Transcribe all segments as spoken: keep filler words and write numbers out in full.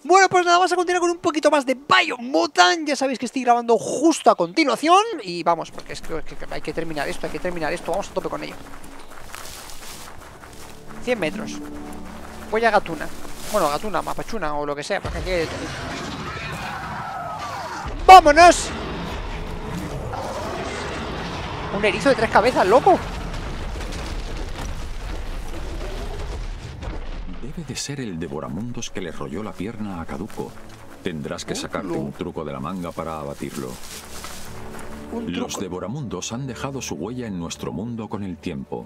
Bueno, pues nada, vamos a continuar con un poquito más de Biomutant. Ya sabéis que estoy grabando justo a continuación. Y vamos, porque es que, es que hay que terminar esto, hay que terminar esto. Vamos a tope con ello. cien metros. Voy a Gatuna. Bueno, Gatuna, Mapachuna o lo que sea, porque aquí hay de todo. ¡Vámonos! Un erizo de tres cabezas, loco. Debe de ser el devoramundos que le rolló la pierna a Caduco. Tendrás que sacarte un truco de la manga para abatirlo. Los devoramundos han dejado su huella en nuestro mundo con el tiempo.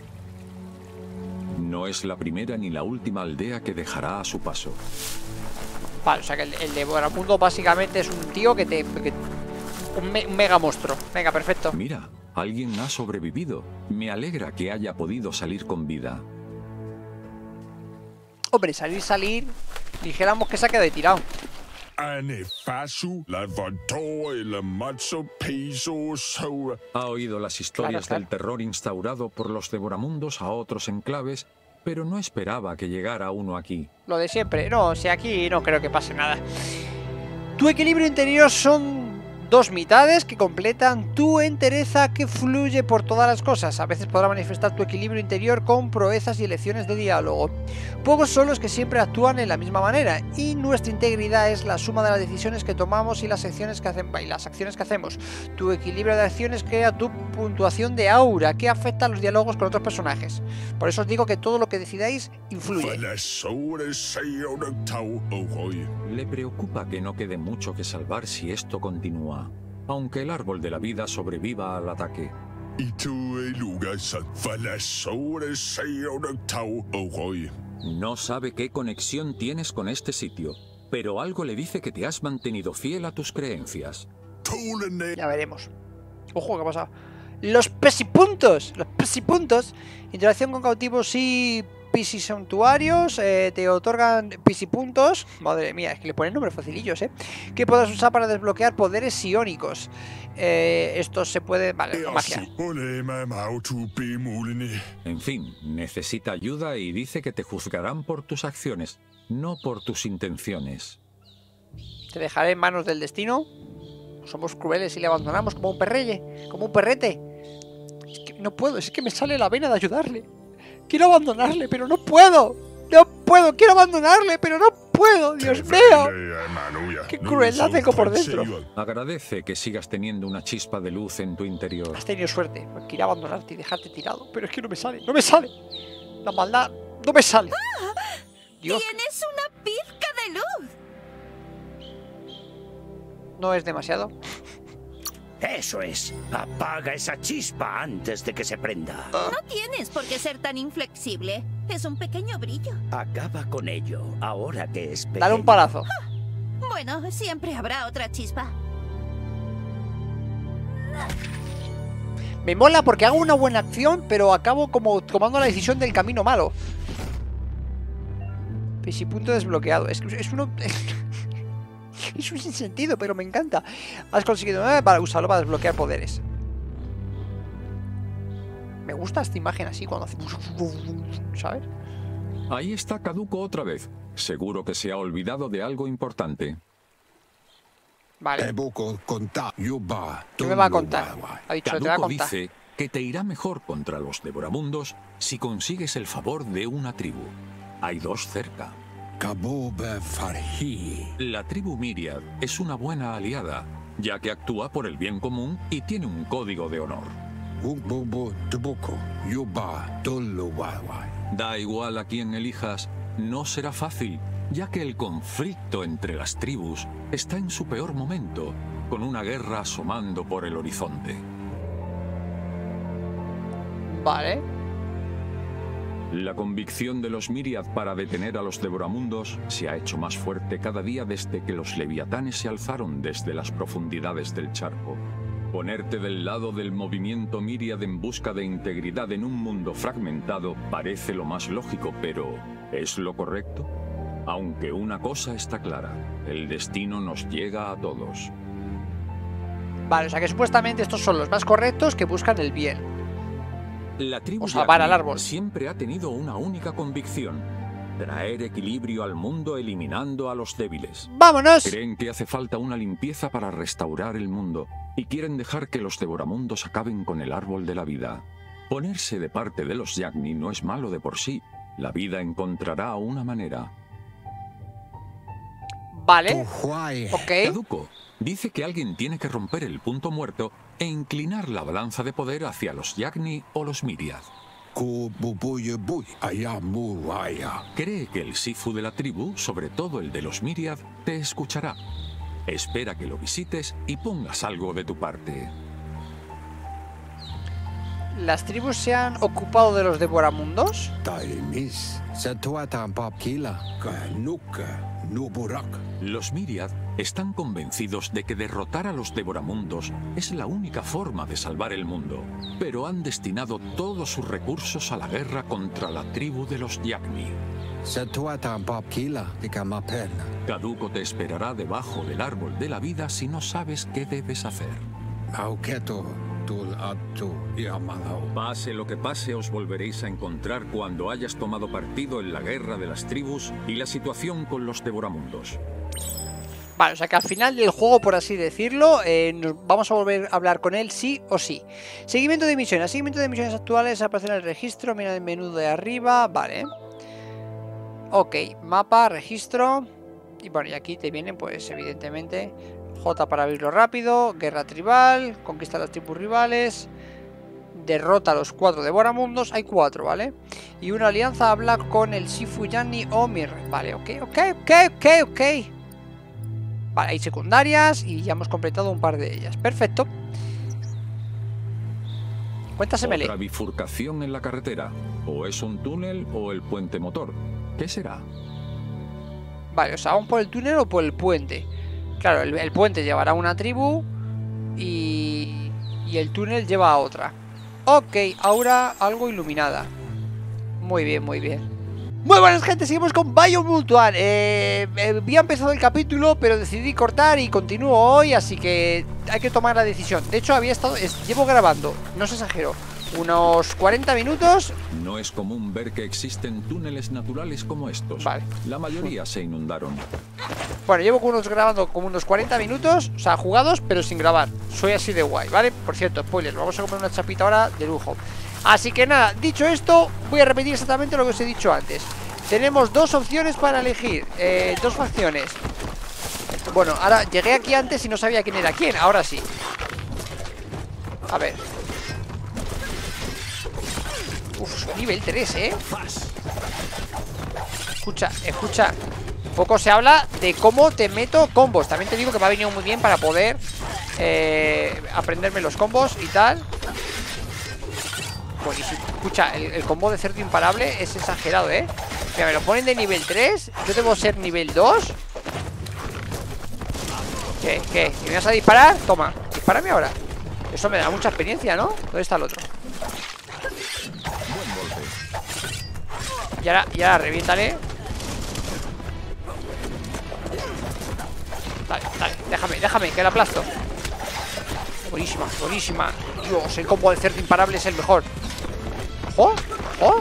No es la primera ni la última aldea que dejará a su paso. Vale, o sea que el, el devoramundo básicamente es un tío que te... Que, un, me, un mega monstruo. Venga, perfecto. Mira, alguien ha sobrevivido. Me alegra que haya podido salir con vida. Hombre, salir, salir. Dijéramos que se ha quedado tirado. Ha oído las historias Claro, claro. del terror instaurado por los devoramundos a otros enclaves, pero no esperaba que llegara uno aquí. Lo de siempre. No, si aquí no creo que pase nada. Tu equilibrio interior son dos mitades que completan tu entereza que fluye por todas las cosas. A veces podrá manifestar tu equilibrio interior con proezas y elecciones de diálogo. Pocos son los que siempre actúan en la misma manera, y nuestra integridad es la suma de las decisiones que tomamos y las acciones que, hacen, y las acciones que hacemos. Tu equilibrio de acciones crea tu puntuación de aura, que afecta a los diálogos con otros personajes. Por eso os digo que todo lo que decidáis influye. Le preocupa que no quede mucho que salvar si esto continúa, aunque el árbol de la vida sobreviva al ataque. No sabe qué conexión tienes con este sitio, pero algo le dice que te has mantenido fiel a tus creencias. Ya veremos. Ojo, ¿qué ha pasado? Los pesipuntos. Los pesipuntos. Interacción con cautivos y pisisantuarios. Eh, te otorgan pisipuntos. Madre mía, es que le ponen nombres facilillos, ¿eh? Que podrás usar para desbloquear poderes psiónicos. Eh, esto se puede... Vale, magia. En fin, necesita ayuda y dice que te juzgarán por tus acciones, no por tus intenciones. Te dejaré en manos del destino. Somos crueles y le abandonamos como un perrelle, como un perrete. Es que no puedo, es que me sale la vena de ayudarle. Quiero abandonarle, pero no puedo. No puedo, quiero abandonarle, pero no puedo. Dios mío. Qué crueldad tengo por dentro. Agradece que sigas teniendo una chispa de luz en tu interior. Has tenido suerte. Quería abandonarte y dejarte tirado, pero es que no me sale, no me sale. La maldad no me sale. Dios. ¡Tienes una pizca de luz! No es demasiado. Eso es. Apaga esa chispa antes de que se prenda. No tienes por qué ser tan inflexible. Es un pequeño brillo. Acaba con ello, ahora que es pequeño. Dale un palazo. Bueno, siempre habrá otra chispa. Me mola porque hago una buena acción, pero acabo como tomando la decisión del camino malo. Pesipunto desbloqueado. Es que es uno... Es un sinsentido, pero me encanta. Has conseguido eh, para usarlo para desbloquear poderes. Me gusta esta imagen así cuando hace... ¿Sabes? Ahí está Caduco otra vez. Seguro que se ha olvidado de algo importante. Vale. ¿Qué me va a contar? Ha dicho que te va a Caduco contar. dice que te irá mejor contra los devoramundos si consigues el favor de una tribu. Hay dos cerca. La tribu Myriad es una buena aliada, ya que actúa por el bien común y tiene un código de honor. Da igual a quién elijas, no será fácil, ya que el conflicto entre las tribus está en su peor momento, con una guerra asomando por el horizonte. Vale. La convicción de los Myriad para detener a los devoramundos se ha hecho más fuerte cada día desde que los leviatanes se alzaron desde las profundidades del charco. Ponerte del lado del movimiento Myriad en busca de integridad en un mundo fragmentado parece lo más lógico, pero ¿es lo correcto? Aunque una cosa está clara, el destino nos llega a todos. Vale, o sea que supuestamente estos son los más correctos que buscan el bien. La tribu O salvar al Yagni árbol. siempre ha tenido una única convicción: Traer equilibrio al mundo eliminando a los débiles. ¡Vámonos! Creen que hace falta una limpieza para restaurar el mundo y quieren dejar que los devoramundos acaben con el árbol de la vida. Ponerse de parte de los Yagni no es malo de por sí. La vida encontrará una manera. Vale. Ok. Caduco dice que alguien tiene que romper el punto muerto e inclinar la balanza de poder hacia los Yagni o los Myriad. Cree que el Sifu de la tribu, sobre todo el de los Myriad, te escuchará. Espera que lo visites y pongas algo de tu parte. ¿Las tribus se han ocupado de los devoramundos? Los Myriad están convencidos de que derrotar a los devoramundos es la única forma de salvar el mundo, pero han destinado todos sus recursos a la guerra contra la tribu de los Yagni. Caduco te esperará debajo del árbol de la vida si no sabes qué debes hacer. Pase lo que pase, os volveréis a encontrar cuando hayas tomado partido en la guerra de las tribus y la situación con los devoramundos. Vale, o sea que al final del juego, por así decirlo, eh, nos vamos a volver a hablar con él sí o sí. Seguimiento de misiones. Seguimiento de misiones actuales. Aparece en el registro. Mira el menú de arriba. Vale. Ok, mapa, registro. Y bueno, y aquí te vienen, pues, evidentemente, J para abrirlo rápido. Guerra tribal. Conquista las tribus rivales. Derrota a los cuatro devoramundos. Hay cuatro, ¿vale? Y una alianza habla con el Sifu Yagni o Mir. Vale, ok, ok, ok, ok, ok. Vale, hay secundarias y ya hemos completado un par de ellas. Perfecto. Cuéntasemele. Otra bifurcación en la carretera. O es un túnel o el puente motor. ¿Qué será? Vale, o sea, ¿vamos por el túnel o por el puente? Claro, el, el puente llevará a una tribu y, y el túnel lleva a otra. Ok, ahora algo iluminada. Muy bien, muy bien. Muy buenas, gente, seguimos con Biomutant. eh, eh, Había empezado el capítulo, pero decidí cortar y continúo hoy, así que hay que tomar la decisión. De hecho, había estado, es, llevo grabando, no se exagero, unos cuarenta minutos. No es común ver que existen túneles naturales como estos. Vale. La mayoría se inundaron. Bueno, llevo con unos grabando como unos cuarenta minutos, o sea, jugados, pero sin grabar. Soy así de guay, ¿vale? Por cierto, spoiler, vamos a comer una chapita ahora de lujo. Así que nada, dicho esto, voy a repetir exactamente lo que os he dicho antes. Tenemos dos opciones para elegir, eh, dos facciones. Bueno, ahora llegué aquí antes y no sabía quién era quién, ahora sí. A ver. Uf, nivel tres, ¿eh? Escucha, escucha. Poco se habla de cómo te meto combos. También te digo que me ha venido muy bien para poder eh, aprenderme los combos y tal. Buenísimo. Escucha, el, el combo de cerdo imparable es exagerado, ¿eh? Mira, me lo ponen de nivel tres. Yo debo ser nivel dos. ¿Qué? ¿Qué? ¿Me vas a disparar? Toma, dispárame ahora. Eso me da mucha experiencia, ¿no? ¿Dónde está el otro? Buen golpe. Y ahora, y ahora reviéntale. Dale, dale, déjame, déjame, que la aplasto. Buenísima, buenísima. Dios, el combo del cerdo imparable es el mejor. ¡Ojo! ¡Ojo!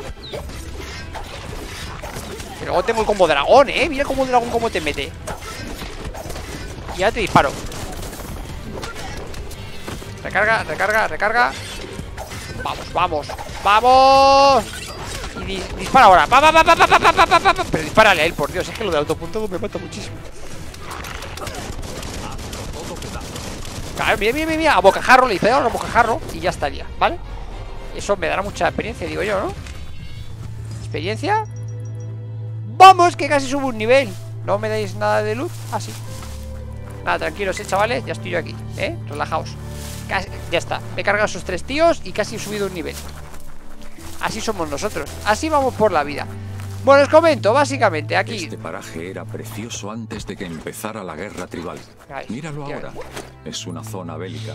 Y luego tengo el combo dragón, ¿eh? Mira cómo el dragón cómo te mete. Y ya te disparo. Recarga, recarga, recarga. Vamos, vamos, vamos. Y di dispara ahora. Pa, pa, pa, pa, pa, pa, pa, pa, pa. Pero dispárale a él, por Dios. Es que lo de autopuntado me mata muchísimo. Claro, mira, mira, mira. A bocajarro le disparo a bocajarro y ya estaría, ¿vale? Eso me dará mucha experiencia, digo yo, ¿no? ¿Experiencia? ¡Vamos! Que casi subo un nivel. ¿No me dais nada de luz? Ah, sí. Nada, tranquilos, eh, chavales. Ya estoy yo aquí, ¿eh? Relajaos. Casi, ya está. Me he cargado a esos tres tíos y casi he subido un nivel. Así somos nosotros. Así vamos por la vida. Bueno, os comento, básicamente, aquí... Este paraje era precioso antes de que empezara la guerra tribal. Ay, Míralo ya ahora. Es una zona bélica.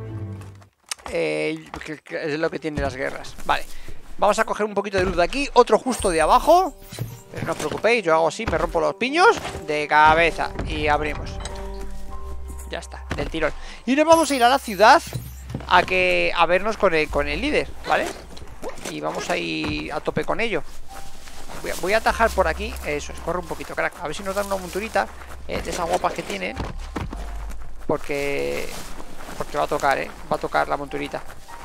Eh, que, que es lo que tienen las guerras. Vale, vamos a coger un poquito de luz de aquí. Otro justo de abajo. Pero no os preocupéis, yo hago así, me rompo los piños de cabeza y abrimos. Ya está, del tirón. Y nos vamos a ir a la ciudad a que a vernos con el, con el líder, ¿vale? Y vamos a ir a tope con ello. Voy a, voy a atajar por aquí. Eso es, corre un poquito, crack. A ver si nos dan una monturita eh, de esas guapas que tienen. Porque... Porque va a tocar, eh. Va a tocar la monturita.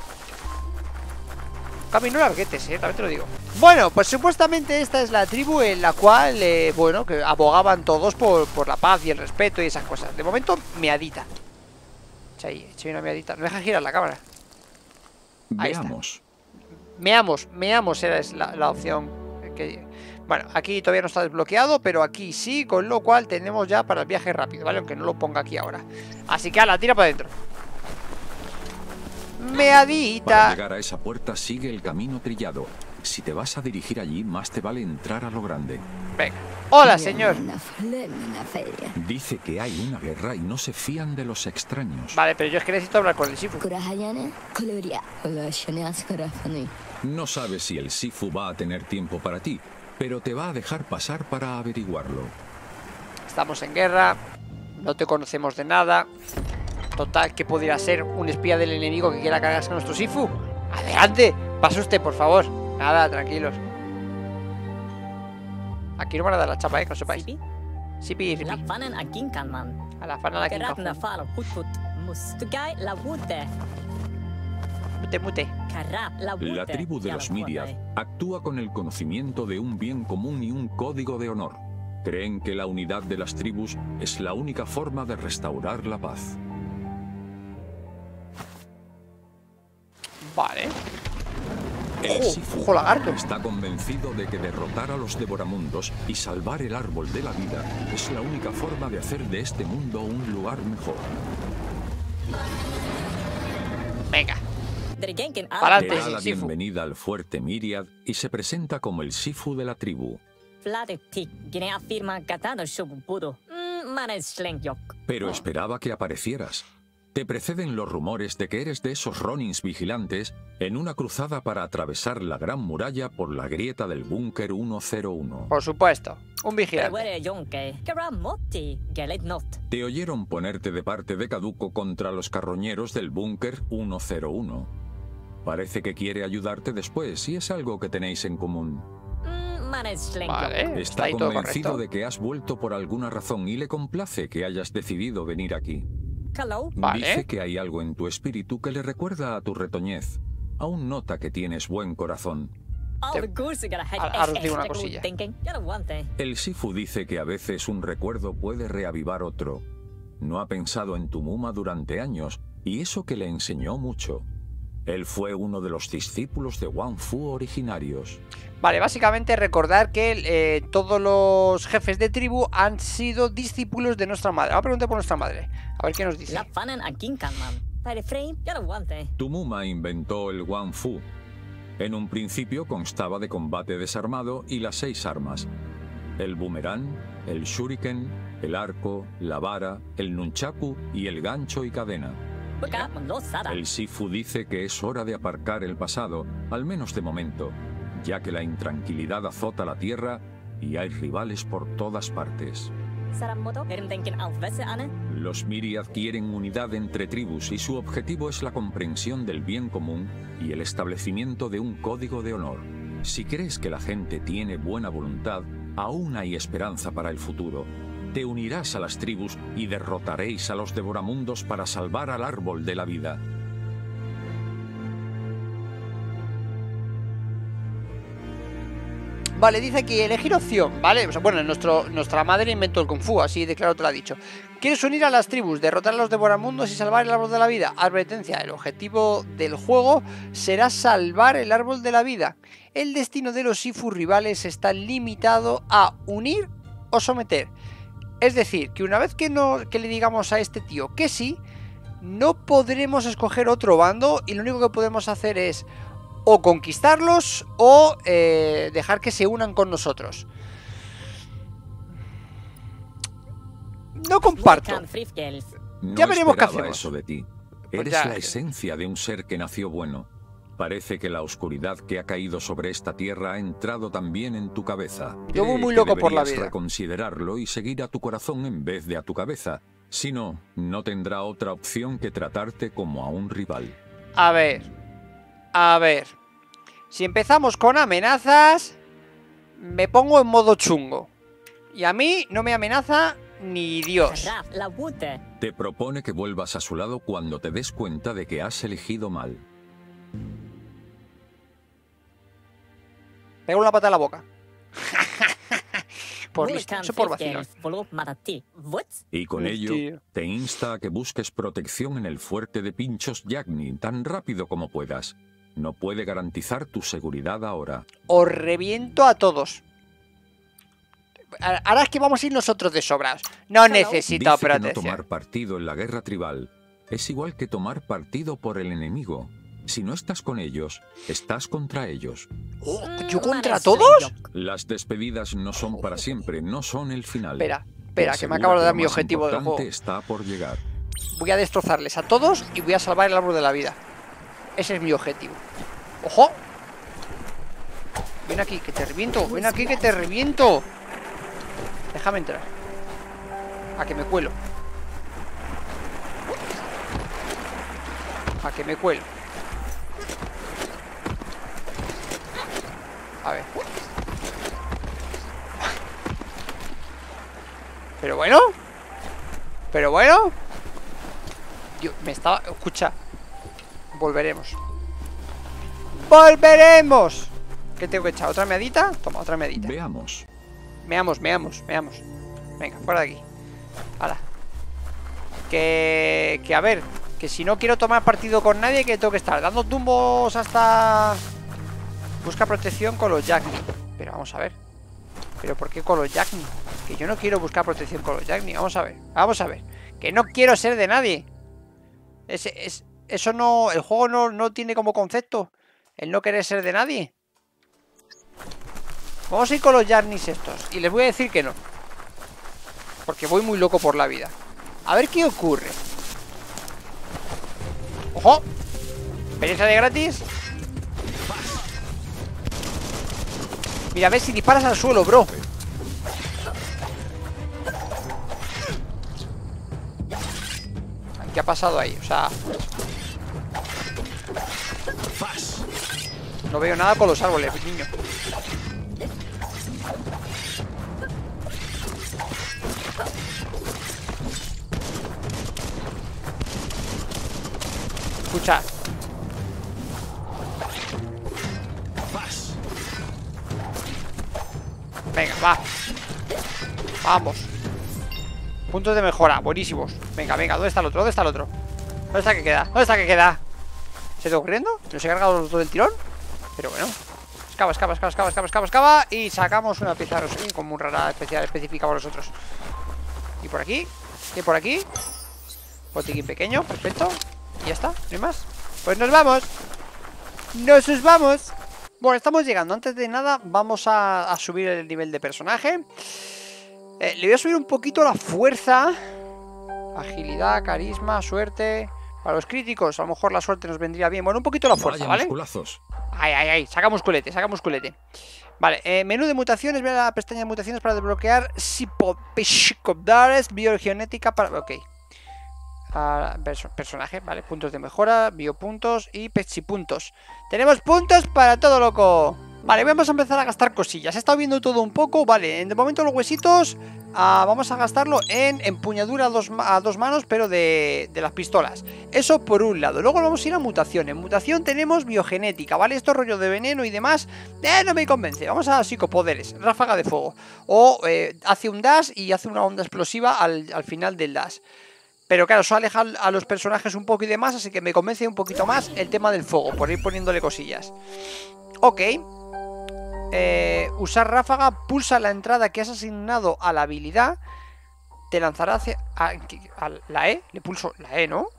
Camino larguetes, eh, también te lo digo. Bueno, pues supuestamente esta es la tribu en la cual, eh, bueno, que abogaban todos por, por la paz y el respeto y esas cosas. De momento, meadita. Echa ahí, echa una meadita. No deja girar la cámara. Ahí Veamos. está. Meamos, meamos era la, la opción que... Bueno, aquí todavía no está desbloqueado, pero aquí sí, con lo cual tenemos ya para el viaje rápido, ¿vale? Aunque no lo ponga aquí ahora. Así que ala, tira para adentro. Meadita. Para llegar a esa puerta sigue el camino trillado. Si te vas a dirigir allí, más te vale entrar a lo grande. Venga. Hola, señor. Dice que hay una guerra y no se fían de los extraños. Vale, pero yo es que necesito hablar con el Sifu. No sabes si el Sifu va a tener tiempo para ti, pero te va a dejar pasar para averiguarlo. Estamos en guerra. No te conocemos de nada. Total, que podría ser un espía del enemigo que quiera cargarse a nuestro Sifu. ¡Adelante! Pase usted, por favor. Nada, tranquilos. Aquí no van a dar la chapa, eh, que lo sepáis. Sipi, ripi. A la fana de aquí. Mute, mute. La tribu de los Myriad actúa con el conocimiento de un bien común y un código de honor. Creen que la unidad de las tribus es la única forma de restaurar la paz. Vale. El Ojo, Sifu ojo lagarto. está convencido de que derrotar a los devoramundos y salvar el árbol de la vida es la única forma de hacer de este mundo un lugar mejor. Venga. Le Pa'lante, da la Sifu. bienvenida al fuerte Myriad y se presenta como el Sifu de la tribu. Pero esperaba que aparecieras. Te preceden los rumores de que eres de esos Ronins vigilantes en una cruzada para atravesar la gran muralla por la grieta del búnker ciento uno. Por supuesto, un vigilante. Te oyeron ponerte de parte de Caduco contra los carroñeros del búnker ciento uno. Parece que quiere ayudarte después y es algo que tenéis en común. Vale, Está ahí todo convencido correcto. de que has vuelto por alguna razón y le complace que hayas decidido venir aquí. Vale. Dice que hay algo en tu espíritu que le recuerda a tu retoñez. Aún nota que tienes buen corazón. Ahora os digo una cosilla. El Sifu dice que a veces un recuerdo puede reavivar otro. No ha pensado en tu Muma durante años, y eso que le enseñó mucho. Él fue uno de los discípulos de Wang Fu originarios. Vale, básicamente recordar que eh, todos los jefes de tribu han sido discípulos de nuestra madre. Vamos a preguntar por nuestra madre. A ver qué nos dice. Tu Muma inventó el Wang Fu. En un principio constaba de combate desarmado y las seis armas. El boomerang, el shuriken, el arco, la vara, el nunchaku y el gancho y cadena. El Sifu dice que es hora de aparcar el pasado, al menos de momento, ya que la intranquilidad azota la tierra y hay rivales por todas partes. Los Myriad quieren unidad entre tribus y su objetivo es la comprensión del bien común y el establecimiento de un código de honor. Si crees que la gente tiene buena voluntad, aún hay esperanza para el futuro. Te unirás a las tribus y derrotaréis a los devoramundos para salvar al árbol de la vida. Vale, dice aquí elegir opción, ¿vale? O sea, bueno, nuestro, nuestra madre inventó el Kung Fu, así de claro te lo ha dicho. ¿Quieres unir a las tribus, derrotar a los devoramundos y salvar el árbol de la vida? Advertencia, el objetivo del juego será salvar el árbol de la vida. El destino de los Sifu rivales está limitado a unir o someter. Es decir, que una vez que, no, que le digamos a este tío que sí, no podremos escoger otro bando y lo único que podemos hacer es o conquistarlos o eh, dejar que se unan con nosotros. No comparto. No Ya veremos qué esperaba hacemos. eso de ti. Pues Eres ya, la que- esencia de un ser que nació bueno. Parece que la oscuridad que ha caído sobre esta tierra ha entrado también en tu cabeza. Yo voy Cree muy que loco por la deberías vida. reconsiderarlo y seguir a tu corazón en vez de a tu cabeza. Si no, no tendrá otra opción que tratarte como a un rival. A ver. A ver. Si empezamos con amenazas, me pongo en modo chungo. Y a mí no me amenaza ni Dios. Te propone que vuelvas a su lado cuando te des cuenta de que has elegido mal. Pego una pata en la boca. Por listo, eso por vacilón. Y con ello, Hostia. te insta a que busques protección en el fuerte de Pinchos Yagni tan rápido como puedas. No puede garantizar tu seguridad ahora. Os reviento a todos. Ahora es que vamos a ir nosotros de sobrados. No necesito Dice que no protección. tomar partido en la guerra tribal es igual que tomar partido por el enemigo. Si no estás con ellos, estás contra ellos. Oh, ¿yo contra todos? Las despedidas no son para siempre, no son el final. Espera, Te espera, que me aseguro acabo de lo dar mi más objetivo del importante juego. está por llegar. Voy a destrozarles a todos y voy a salvar el árbol de la vida. Ese es mi objetivo. ¡Ojo! Ven aquí, que te reviento. Ven aquí, que te reviento. Déjame entrar. A que me cuelo. A que me cuelo. A ver. Pero bueno. Pero bueno. Yo me estaba... Escucha. Volveremos. ¡Volveremos! ¿Qué tengo que echar? ¿Otra meadita? Toma, otra meadita. Veamos. Meamos, meamos, meamos. Venga, fuera de aquí. Hala. Que... Que a ver. Que si no quiero tomar partido con nadie, que tengo que estar dando tumbos hasta... Busca protección con los Yagni. Pero vamos a ver. ¿Pero por qué con los Yagni? Que yo no quiero buscar protección con los Yagni. Vamos a ver. Vamos a ver. Que no quiero ser de nadie. Ese, es, eso no... El juego no, no tiene como concepto el no querer ser de nadie. Vamos a ir con los Yagnis estos. Y les voy a decir que no. Porque voy muy loco por la vida. A ver qué ocurre. ¡Ojo! Experiencia de gratis. Mira, a ver si disparas al suelo, bro. ¿Qué ha pasado ahí? O sea... No veo nada con los árboles, niño. Escucha. Venga, va. Vamos. Puntos de mejora, buenísimos. Venga, venga, ¿dónde está el otro? ¿Dónde está el otro? ¿Dónde está que queda? ¿Dónde está que queda? ¿Se está ocurriendo? ¿Nos he cargado los dos del tirón? Pero bueno. Escava, escava, escava, escava, escava, escava, escava. Y sacamos una pieza de Rosarín con muy rara especial específica para nosotros. Y por aquí. Y por aquí. Botiquín pequeño, perfecto. Y ya está, no hay más. Pues nos vamos. Nos vamos. Bueno, estamos llegando. Antes de nada, vamos a, a subir el nivel de personaje. Eh, le voy a subir un poquito la fuerza. Agilidad, carisma, suerte. Para los críticos, a lo mejor la suerte nos vendría bien. Bueno, un poquito la fuerza, Vaya ¿vale? musculazos. Ay, ay, ay, saca musculete, saca musculete. Vale, eh, menú de mutaciones. Ve a la pestaña de mutaciones para desbloquear Sipopishkobdares, biogenética para... Ok. Uh, perso personaje, vale, puntos de mejora, biopuntos y pechipuntos. Tenemos puntos para todo, loco. Vale, vamos a empezar a gastar cosillas. He estado viendo todo un poco, vale. De momento los huesitos uh, vamos a gastarlo en empuñadura a dos, a dos manos, pero de, de las pistolas. Eso por un lado. Luego vamos a ir a mutación. En mutación tenemos biogenética, ¿vale? Esto rollo de veneno y demás, eh, no me convence. Vamos a psicopoderes, ráfaga de fuego. O eh, hace un dash y hace una onda explosiva al, al final del dash. Pero claro, eso aleja a los personajes un poco y demás, así que me convence un poquito más el tema del fuego, por ir poniéndole cosillas. Ok. Eh, usar ráfaga, pulsa la entrada que has asignado a la habilidad. Te lanzará hacia... A, a la E, le pulso la E, ¿no?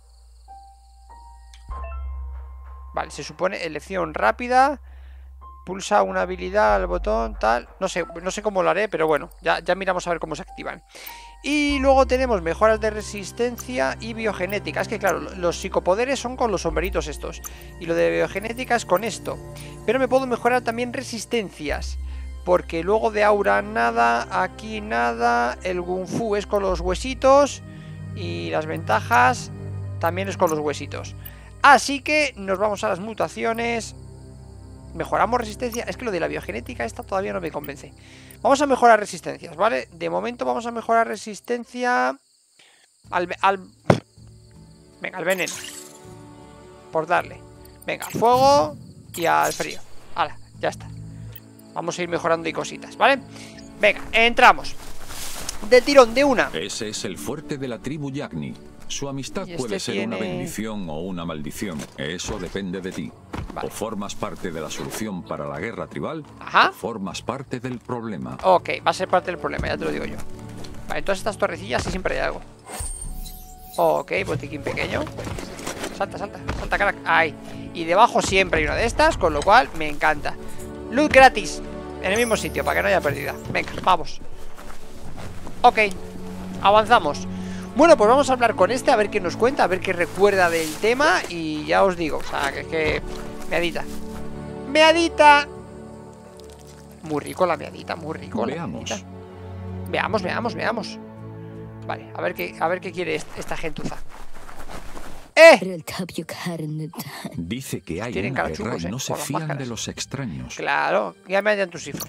Vale, se supone elección rápida. Pulsa una habilidad al botón, tal. No sé, no sé cómo lo haré, pero bueno, ya, ya miramos a ver cómo se activan. Y luego tenemos mejoras de resistencia y biogenética. Es que claro, los psicopoderes son con los sombreritos estos. Y lo de biogenética es con esto. Pero me puedo mejorar también resistencias. Porque luego de aura nada, aquí nada. El Kung Fu es con los huesitos. Y las ventajas también es con los huesitos. Así que nos vamos a las mutaciones. Mejoramos resistencia. Es que lo de la biogenética esta todavía no me convence. Vamos a mejorar resistencias, ¿vale? De momento vamos a mejorar resistencia al... al... Venga, al veneno. Por darle. Venga, al fuego y al frío. Hala, ya está. Vamos a ir mejorando y cositas, ¿vale? Venga, entramos. De tirón, de una. Ese es el fuerte de la tribu Yagni. Su amistad Y este puede ser tiene- una bendición o una maldición. Eso depende de ti. Vale. O formas parte de la solución para la guerra tribal, Ajá. o formas parte del problema. Ok, va a ser parte del problema, ya te lo digo yo. Vale, entonces estas torrecillas sí siempre hay algo. Ok, botiquín pequeño. Salta, salta, salta, crack. Ahí. Y debajo siempre hay una de estas, con lo cual me encanta. Loot gratis. En el mismo sitio, para que no haya pérdida. Venga, vamos. Ok, avanzamos. Bueno, pues vamos a hablar con este, a ver qué nos cuenta, a ver qué recuerda del tema. Y ya os digo, o sea, que es que... Meadita. ¡Meadita! Muy rico la meadita, muy rico la Veamos. meadita. Veamos, veamos, veamos. Vale, a ver qué, a ver qué quiere est- esta gentuza. ¡Eh! Dice que hay Tienen una cara guerra chungos, y eh, no se con las fían máscaras. de los extraños. Claro, ya me hallan tu sifo.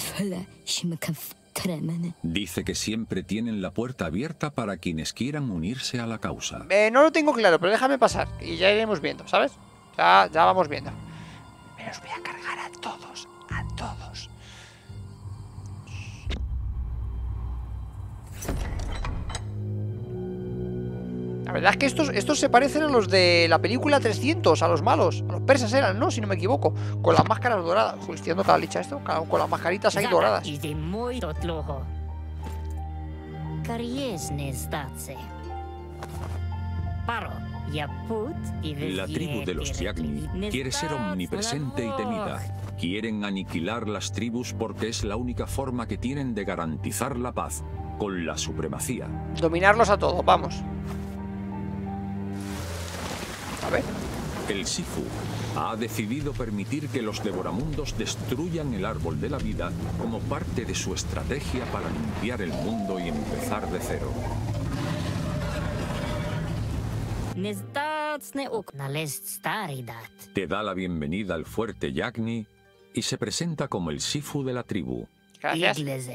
Dice que siempre tienen la puerta abierta para quienes quieran unirse a la causa. Eh, no lo tengo claro, pero déjame pasar y ya iremos viendo, ¿sabes? Ya, ya vamos viendo. Me los voy a cargar a todos, a todos. La verdad es que estos, estos se parecen a los de la película trescientos, a los malos. A los persas eran, ¿no? Si no me equivoco. Con las máscaras doradas. Uy, estoy dando cada licha esto. Con las mascaritas ahí doradas. La tribu de los Yagni quiere ser omnipresente y temida. Quieren aniquilar las tribus porque es la única forma que tienen de garantizar la paz, con la supremacía. Dominarlos a todos, vamos. A ver. El Sifu ha decidido permitir que los devoramundos destruyan el árbol de la vida como parte de su estrategia para limpiar el mundo y empezar de cero. Te da la bienvenida al fuerte Yagni y se presenta como el Sifu de la tribu. Gracias.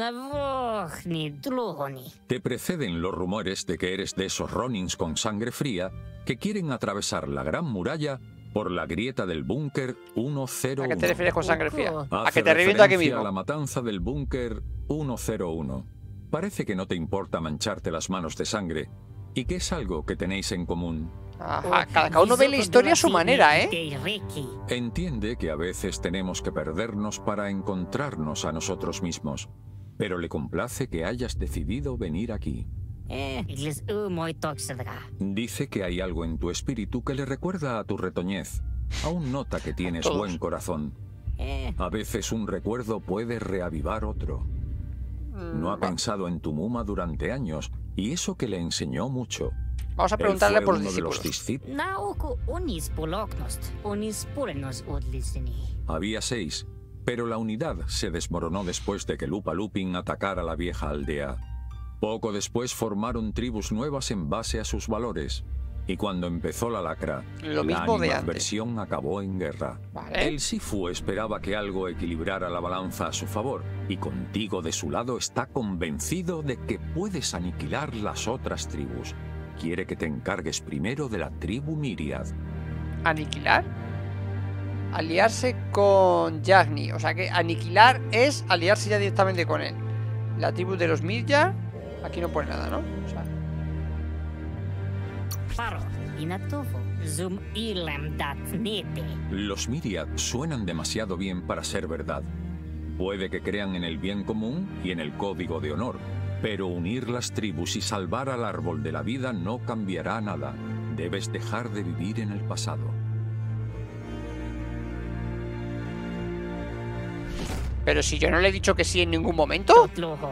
Te preceden los rumores de que eres de esos Ronins con sangre fría que quieren atravesar la gran muralla por la grieta del búnker ciento uno. ¿A qué te refieres con sangre fría? A Hace que te reviento aquí referencia mismo. a la matanza del búnker ciento uno. Parece que no te importa mancharte las manos de sangre y que es algo que tenéis en común. Ajá, cada, cada uno ve la historia a su manera, ¿eh? Entiende que a veces tenemos que perdernos para encontrarnos a nosotros mismos, pero le complace que hayas decidido venir aquí. Dice que hay algo en tu espíritu que le recuerda a tu retoñez. Aún nota que tienes todos. buen corazón. A veces un recuerdo puede reavivar otro. No ha pensado en tu Muma durante años, y eso que le enseñó mucho. Vamos a Él preguntarle fue por los uno de los discípulos. discípulos. Había seis, pero la unidad se desmoronó después de que Lupa Lupin atacara la vieja aldea. Poco después formaron tribus nuevas en base a sus valores. Y cuando empezó la lacra, Lo la mismo de antes. animadversión acabó en guerra. Vale. El Sifu esperaba que algo equilibrara la balanza a su favor, y contigo de su lado está convencido de que puedes aniquilar las otras tribus. Quiere que te encargues primero de la tribu Myriad. ¿Aniquilar? Aliarse con Yagni. O sea que aniquilar es aliarse ya directamente con él. La tribu de los Myriad. Aquí no pone nada, ¿no? O sea, Los Myriad suenan demasiado bien para ser verdad. Puede que crean en el bien común y en el código de honor, pero unir las tribus y salvar al árbol de la vida no cambiará nada. Debes dejar de vivir en el pasado. pero si yo no le he dicho que sí en ningún momento.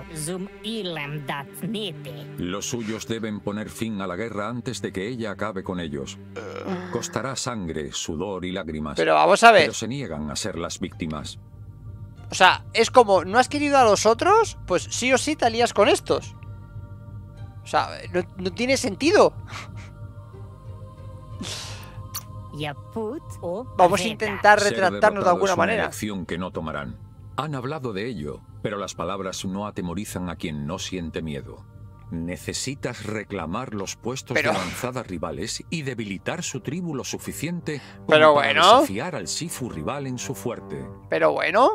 Los suyos deben poner fin a la guerra antes de que ella acabe con ellos. Costará sangre, sudor y lágrimas. Pero vamos a ver. Pero se niegan a ser las víctimas. O sea, es como, ¿no has querido a los otros? Pues sí o sí te alías con estos. O sea, no, no tiene sentido. Vamos a intentar Ser retratarnos de derrotado alguna es una manera. elección que no tomarán. Han hablado de ello, pero las palabras no atemorizan a quien no siente miedo. Necesitas reclamar los puestos Pero- de avanzada rivales y debilitar su tribu lo suficiente como Pero para bueno. desafiar al Sifu rival en su fuerte. Pero bueno.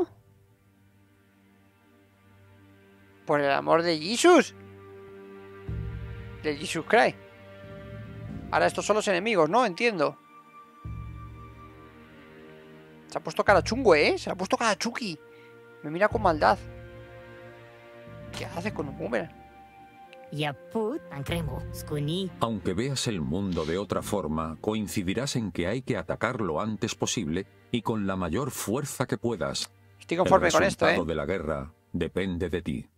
Por el amor de Jesus. De Jesus Christ. Ahora estos son los enemigos, ¿no? Entiendo. Se ha puesto cara chungue, ¿eh? Se ha puesto cara chuki. Me mira con maldad. ¿Qué hace con un boomerang? Aunque veas el mundo de otra forma, coincidirás en que hay que atacar lo antes posible y con la mayor fuerza que puedas. Estoy conforme el con esto, ¿eh? resultado de la guerra depende de ti.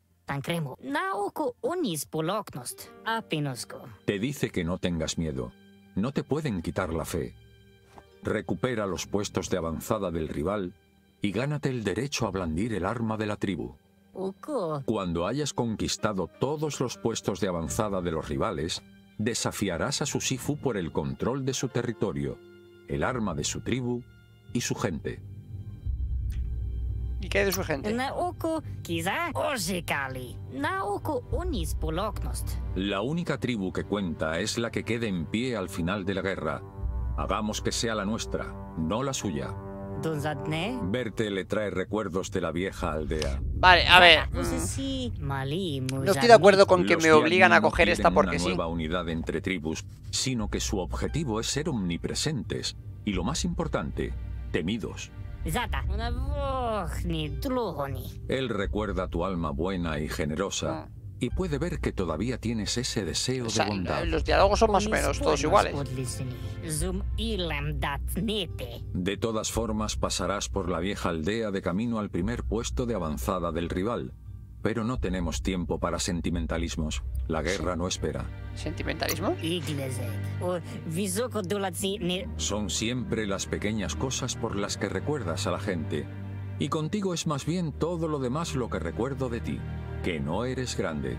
Te dice que no tengas miedo. No te pueden quitar la fe. Recupera los puestos de avanzada del rival y gánate el derecho a blandir el arma de la tribu. Cuando hayas conquistado todos los puestos de avanzada de los rivales, desafiarás a su Sifu por el control de su territorio, el arma de su tribu y su gente. ¿Y qué hay de su gente? La única tribu que cuenta es la que quede en pie al final de la guerra. Hagamos que sea la nuestra, no la suya. Verte le trae recuerdos de la vieja aldea. Vale, a ver. mm, No estoy de acuerdo con que Los me obligan a Dian no coger esta quieren porque una sí. nueva unidad entre tribus, sino que su objetivo es ser omnipresentes y, lo más importante, temidos. Él recuerda tu alma buena y generosa y puede ver que todavía tienes ese deseo O sea, de bondad. los diálogos son más o menos todos iguales. De todas formas, pasarás por la vieja aldea de camino al primer puesto de avanzada del rival. Pero no tenemos tiempo para sentimentalismos. La guerra no espera. ¿Sentimentalismo? Son siempre las pequeñas cosas por las que recuerdas a la gente. Y contigo es más bien todo lo demás lo que recuerdo de ti. Que no eres grande.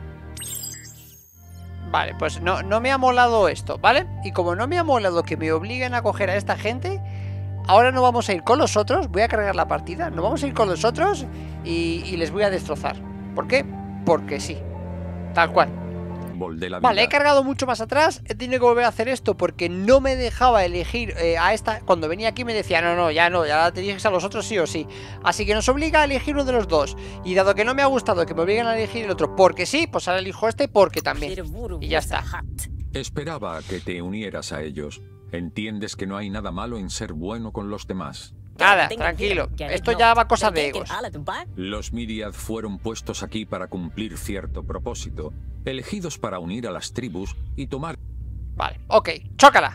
Vale, pues no, no me ha molado esto, ¿vale? Y como no me ha molado que me obliguen a coger a esta gente, ahora no vamos a ir con los otros. Voy a cargar la partida. No vamos a ir con los otros y, y les voy a destrozar. ¿Por qué? Porque sí. Tal cual. Bol de la vida. Vale, he cargado mucho más atrás. He tenido que volver a hacer esto porque no me dejaba elegir eh, a esta. Cuando venía aquí me decía, no, no, ya no, ya te diriges a los otros sí o sí. Así que nos obliga a elegir uno de los dos. Y dado que no me ha gustado que me obliguen a elegir el otro porque sí, pues ahora elijo este porque también. Y ya está. Esperaba a que te unieras a ellos. Entiendes que no hay nada malo en ser bueno con los demás. Nada, tranquilo. Esto ya va cosa de egos. Los Myriad fueron puestos aquí para cumplir cierto propósito, elegidos para unir a las tribus y tomar... Vale, ok, chócala.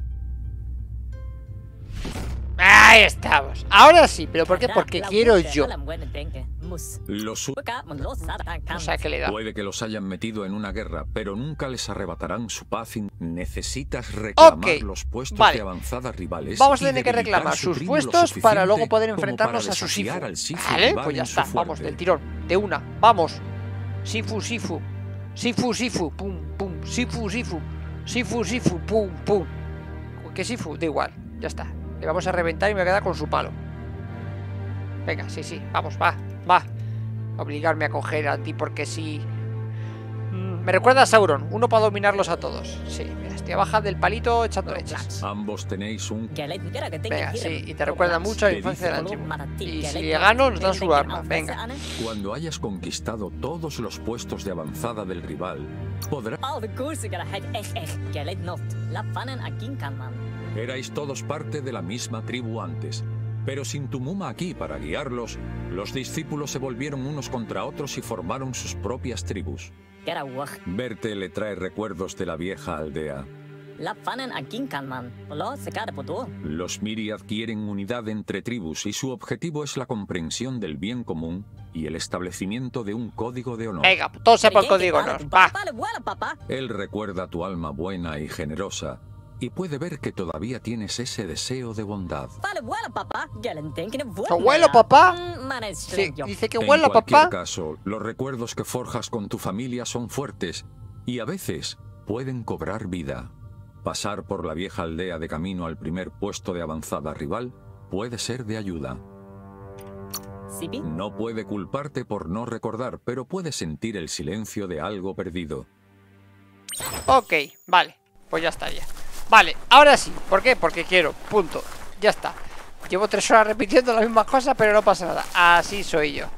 Ahí estamos. Ahora sí, pero ¿por qué? Porque quiero yo. Los No sé a qué le da. Puede que los hayan metido en una guerra, pero nunca les arrebatarán su paz. Necesitas reclamar Ok, los puestos vale. de avanzada rivales. Vamos a y tener que debilitar reclamar su sus tribu lo puestos para luego suficiente poder como enfrentarnos para a su Sifu. desafiar al Sifu Vale, rival pues ya en su está. Vamos, fuerte. del tirón. De una. Vamos. Sifu, Sifu. Sifu, Sifu. Pum, pum. Sifu, Sifu. Sifu, Sifu. Pum, pum. ¿Qué Sifu? Da igual. Ya está. Le vamos a reventar y me voy a quedar con su palo. Venga, sí, sí. Vamos, va. Va. Obligarme a coger a ti porque sí. Mm, Me recuerda a Sauron. Uno para dominarlos a todos. Sí, mira, estoy a baja del palito echando leches. Ambos tenéis un... Venga, sí, y te recuerda mucho a la infancia del antiguo. Y si le gano, nos dan su arma. Venga. Cuando hayas conquistado todos los puestos de avanzada del rival, podrás... Erais todos parte de la misma tribu antes, pero sin tu Muma aquí para guiarlos, los discípulos se volvieron unos contra otros y formaron sus propias tribus. Verte le trae recuerdos de la vieja aldea. Los Myriad quieren unidad entre tribus y su objetivo es la comprensión del bien común y el establecimiento de un código de honor. Venga, todo sea por código honor. Va. Él recuerda tu alma buena y generosa y puede ver que todavía tienes ese deseo de bondad. ¿Abuelo, papá? Sí, dice que huelo, En cualquier papá. caso, los recuerdos que forjas con tu familia son fuertes y a veces pueden cobrar vida. Pasar por la vieja aldea de camino al primer puesto de avanzada rival puede ser de ayuda. No puede culparte por no recordar, pero puede sentir el silencio de algo perdido. Ok, vale, pues ya estaría. Vale, ahora sí, ¿por qué? Porque quiero, punto, ya está. Llevo tres horas repitiendo las mismas cosas, pero no pasa nada. Así soy yo.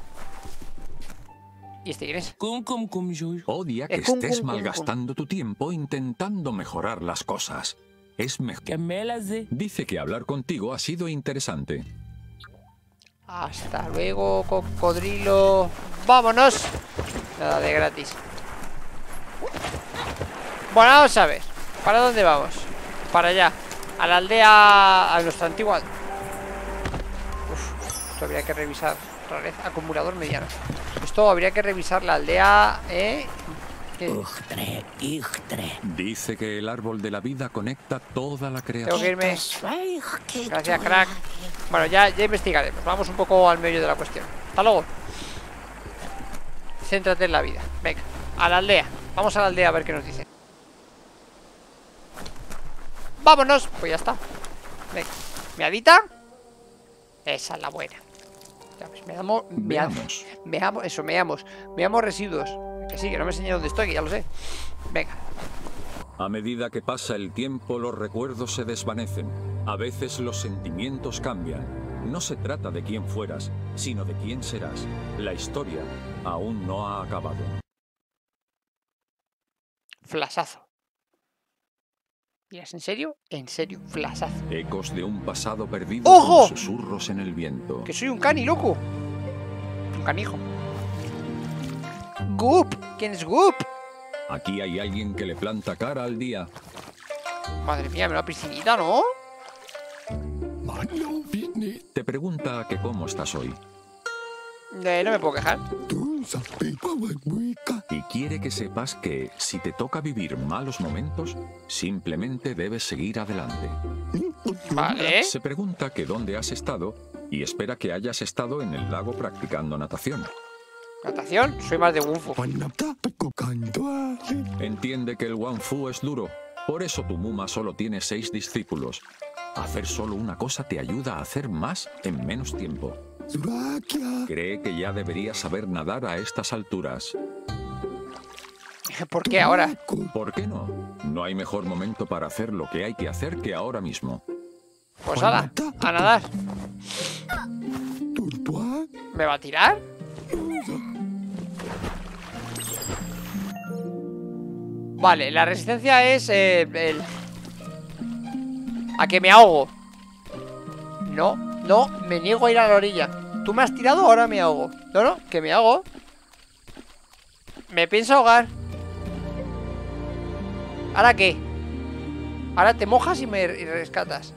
¿Y este quién es? Odia que Eh, cum, estés cum, cum, malgastando tu tiempo intentando mejorar las cosas. Es mejor. Dice que hablar contigo ha sido interesante. Hasta luego, cocodrilo. ¡Vámonos! Nada de gratis. Bueno, vamos a ver. ¿Para dónde vamos? Para allá. A la aldea... A nuestra antigua... Uf, esto habría que revisar. Rareza, acumulador mediano. Esto habría que revisar la aldea, ¿eh? ¿Qué? Ugtre, Ugtre. Dice que el árbol de la vida conecta toda la creación. Tengo que irme. Gracias, crack. Bueno, ya, ya investigaremos. Vamos un poco al medio de la cuestión. Hasta luego. Céntrate en la vida. Venga, a la aldea. Vamos a la aldea a ver qué nos dice. ¡Vámonos! Pues ya está. Venga. ¿Meadita? Esa es la buena. Ya ves, me amo, me amo, me amo, eso, me amo, me amo residuos. Que sí, que no me enseñé dónde estoy, que ya lo sé. Venga. A medida que pasa el tiempo, los recuerdos se desvanecen. A veces los sentimientos cambian. No se trata de quién fueras, sino de quién serás. La historia aún no ha acabado. Flasazo. ¿Miras en serio? En serio, flasazo. Ecos de un pasado perdido. ¡Ojo! Como susurros en el viento. Que soy un cani, loco. Un canijo. Goop. ¿Quién es Goop? Aquí hay alguien que le planta cara al día. Madre mía, me la piscinita, ¿no? Te pregunta que cómo estás hoy. Eh, no me puedo quejar. Y quiere que sepas que si te toca vivir malos momentos, simplemente debes seguir adelante. Vale. Se pregunta que dónde has estado y espera que hayas estado en el lago practicando natación. ¿Natación? Soy más de Wung Fu. Entiende que el Wang Fu es duro, por eso tu Muma solo tiene seis discípulos. Hacer solo una cosa te ayuda a hacer más en menos tiempo. Cree que ya deberías saber nadar a estas alturas. ¿Por qué ahora? ¿Por qué no? No hay mejor momento para hacer lo que hay que hacer que ahora mismo. Pues nada, a nadar. ¿Me va a tirar? Vale, la resistencia es eh, el... a que me ahogo. No, no, me niego a ir a la orilla. Tú me has tirado, ahora me ahogo. No, no, que me ahogo. Me pienso ahogar. ¿Ahora qué? Ahora te mojas y me y rescatas.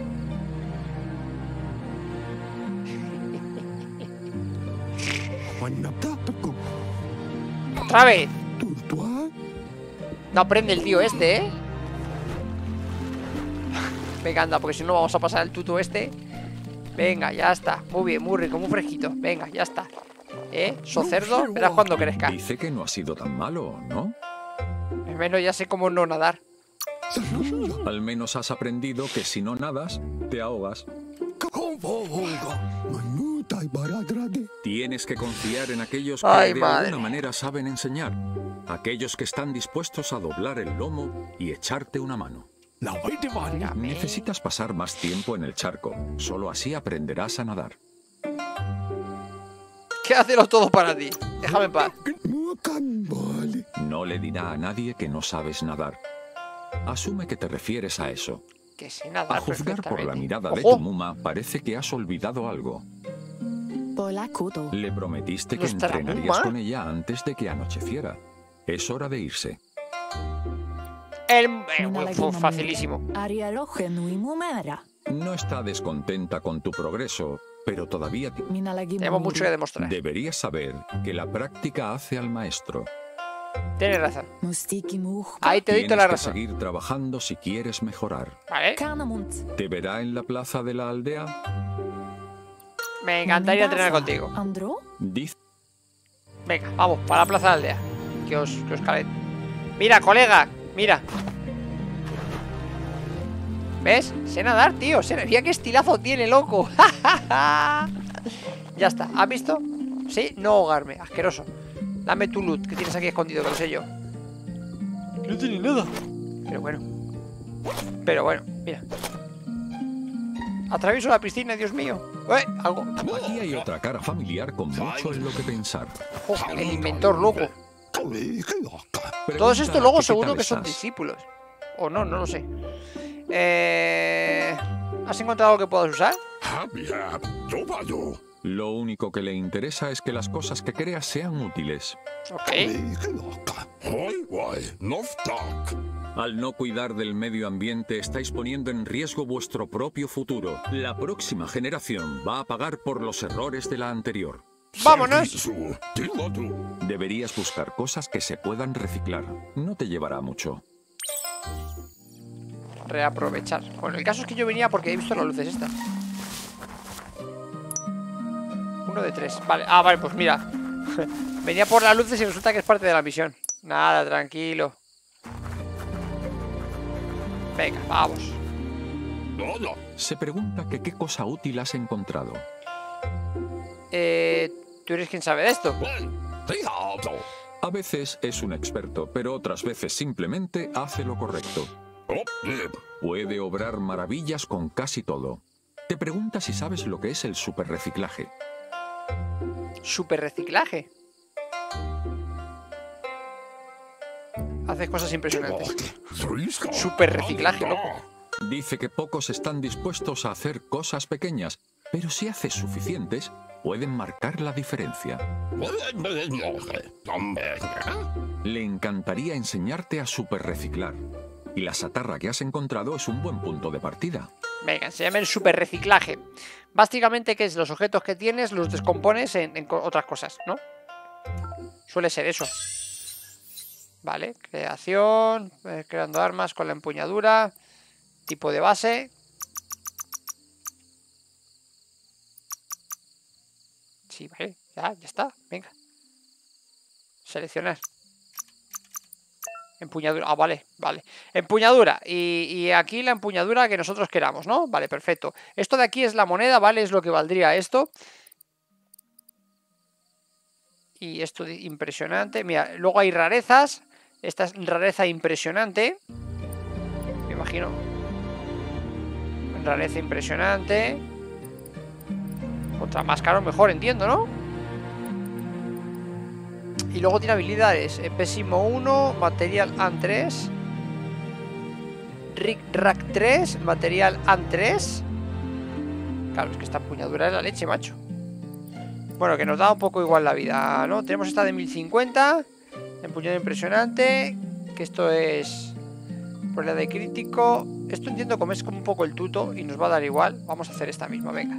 Otra vez. No aprende el tío este, ¿eh? Venga, anda, porque si no vamos a pasar el tuto este. Venga, ya está. Muy bien, muy rico, muy fresquito. Venga, ya está. ¿Eh? So cerdo, verás cuando crezca. Dice que no ha sido tan malo, ¿no? Al menos ya sé cómo no nadar. Al menos has aprendido que si no nadas, te ahogas. Tienes que confiar en aquellos que Ay, de madre. alguna manera saben enseñar. Aquellos que están dispuestos a doblar el lomo y echarte una mano. Necesitas pasar más tiempo en el charco. Solo así aprenderás a nadar. ¿Qué hacelo todo para ti? Déjame en paz. No le dirá a nadie que no sabes nadar. Asume que te refieres a eso. Que sé nadar A juzgar por la perfectamente. mirada de ¡Ojo! tu Muma, parece que has olvidado algo. Le prometiste que ¿Nuestra entrenarías Muma? con ella antes de que anocheciera. Es hora de irse. El... eh, fue facilísimo. No está descontenta con tu progreso, pero todavía ti- Tenemos mucho que demostrar. deberías saber que la práctica hace al maestro. Tienes razón. Ahí te doy toda Tienes la que razón. seguir trabajando si quieres mejorar. ¿Vale? ¿Te verá en la plaza de la aldea? Me encantaría entrenar contigo. Dice Venga, vamos, para la plaza de la aldea. Que os, que os calen. Mira, colega, mira. ¿Ves? Sé nadar, tío. Sé... Mira qué estilazo tiene, loco. Ya está. ¿Has visto? Sí, no ahogarme. Asqueroso. Dame tu loot que tienes aquí escondido, que lo sé yo. No tiene nada. Pero bueno. Pero bueno, mira. Atravieso la piscina, Dios mío. ¡Eh! Algo. Aquí hay otra cara familiar con mucho en lo que pensar. Oh, el inventor, loco. Todos estos luego seguro que son discípulos. O no, no lo sé. Eh... ¿Has encontrado algo que puedas usar? Lo único que le interesa es que las cosas que creas sean útiles. Ok. Al no cuidar del medio ambiente, estáis poniendo en riesgo vuestro propio futuro. La próxima generación va a pagar por los errores de la anterior. ¡Vámonos! Deberías buscar cosas que se puedan reciclar. No te llevará mucho. Reaprovechar. Bueno, el caso es que yo venía porque he visto las luces estas. Uno de tres. Vale. Ah, vale, pues mira. Venía por las luces y resulta que es parte de la misión. Nada, tranquilo. Venga, vamos. Se pregunta que qué cosa útil has encontrado. Eh... ¿Tú eres quien sabe de esto? A veces es un experto, pero otras veces simplemente hace lo correcto. Puede obrar maravillas con casi todo. Te pregunta si sabes lo que es el superreciclaje. ¿Superreciclaje? Haces cosas impresionantes. Superreciclaje, loco. Dice que pocos están dispuestos a hacer cosas pequeñas, pero si haces suficientes, pueden marcar la diferencia. Le encantaría enseñarte a superreciclar. Y la chatarra que has encontrado es un buen punto de partida. Venga, se llama el superreciclaje. Básicamente, que es los objetos que tienes, los descompones en, en otras cosas, ¿no? Suele ser eso. Vale, creación, eh, creando armas con la empuñadura, tipo de base. Sí, vale, ya, ya está, venga. Seleccionar. Empuñadura, ah, vale, vale. Empuñadura, y, y aquí la empuñadura que nosotros queramos, ¿no? Vale, perfecto. Esto de aquí es la moneda, ¿vale? Es lo que valdría esto. Y esto impresionante. Mira, luego hay rarezas. Esta es rareza impresionante. Me imagino. Rareza impresionante. Contra más caro mejor, entiendo, ¿no? Y luego tiene habilidades. Eh, Pésimo uno, material A N tres. Rick Rack tres, material A N tres. Claro, es que esta empuñadura es la leche, macho. Bueno, que nos da un poco igual la vida, ¿no? Tenemos esta de mil cincuenta. Empuñadura impresionante. Que esto es probabilidad de crítico. Esto entiendo como es como un poco el tuto y nos va a dar igual. Vamos a hacer esta misma, venga.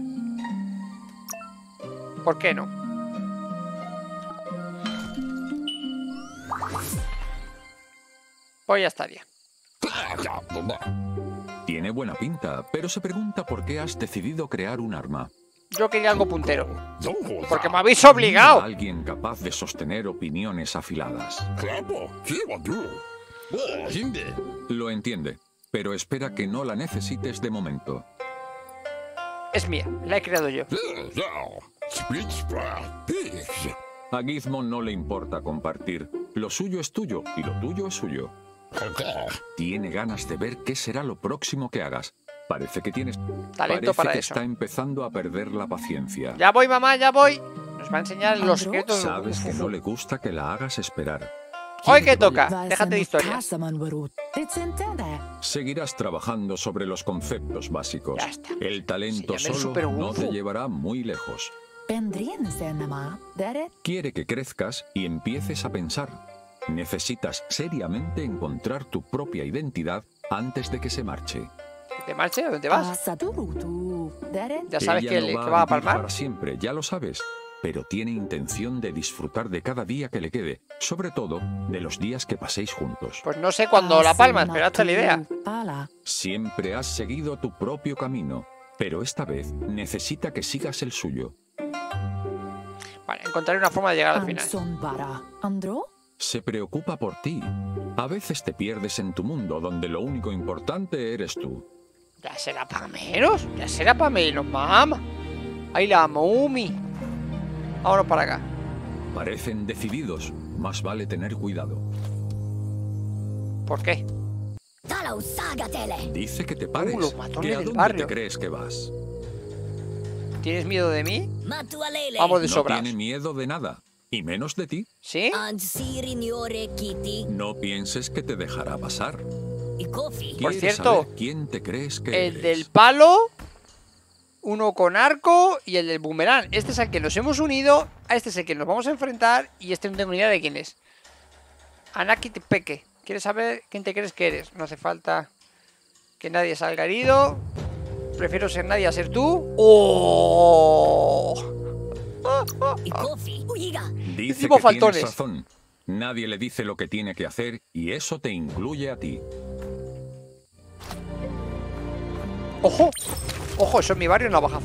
¿Por qué no? Pues ya estaría. Tiene buena pinta, pero se pregunta por qué has decidido crear un arma. Yo quería algo puntero. Porque me habéis obligado. Alguien capaz de sostener opiniones afiladas. Lo entiende, pero espera que no la necesites de momento. Es mía, la he creado yo. A Gizmo no le importa compartir. Lo suyo es tuyo y lo tuyo es suyo. Tiene ganas de ver qué será lo próximo que hagas. Parece que tienes talento parece para que eso. Está empezando a perder la paciencia. Ya voy, mamá, ya voy. Nos va a enseñar los secretos. Sabes que no le gusta que la hagas esperar. Hoy que toca, déjate de historias. Seguirás trabajando sobre los conceptos básicos. Ya está. El talento Sí, ya me solo supergufu. no te llevará muy lejos. Quiere que crezcas y empieces a pensar. Necesitas seriamente encontrar tu propia identidad antes de que se marche. ¿Te marche? ¿A dónde vas? Ya sabes Ella que, no le- va que a va a vivir palmar. para siempre, ya lo sabes. Pero tiene intención de disfrutar de cada día que le quede, sobre todo de los días que paséis juntos. Pues no sé cuándo la palmas, pero hazte la idea. Siempre has seguido tu propio camino, pero esta vez necesita que sigas el suyo. Vale, encontraré una forma de llegar al final. Se preocupa por ti. A veces te pierdes en tu mundo donde lo único importante eres tú. Ya será para menos. Ya será para menos, mamá. Ahí la Moumi. Vámonos para acá. Parecen decididos. Más vale tener cuidado. ¿Por qué? Dice que te pares. Uh, los matones ¿Que a del dónde barrio. te crees que vas? ¿Tienes miedo de mí? Vamos de No sobras. tiene miedo de nada. Y menos de ti. ¿Sí? No pienses que te dejará pasar. Por ¿Quieres cierto, saber quién te crees que el eres? del palo, uno con arco y el del boomerang. Este es al que nos hemos unido, a este es el que nos vamos a enfrentar y este no tengo ni idea de quién es. Anaki Tepeque. ¿Quieres saber quién te crees que eres? No hace falta que nadie salga herido. Prefiero ser nadie a ser tú. ¡Oh! Dice Tipo que faltones. tienes razón. Nadie le dice lo que tiene que hacer y eso te incluye a ti. ¡Ojo! ¡Ojo! Eso en mi barrio es navajazo.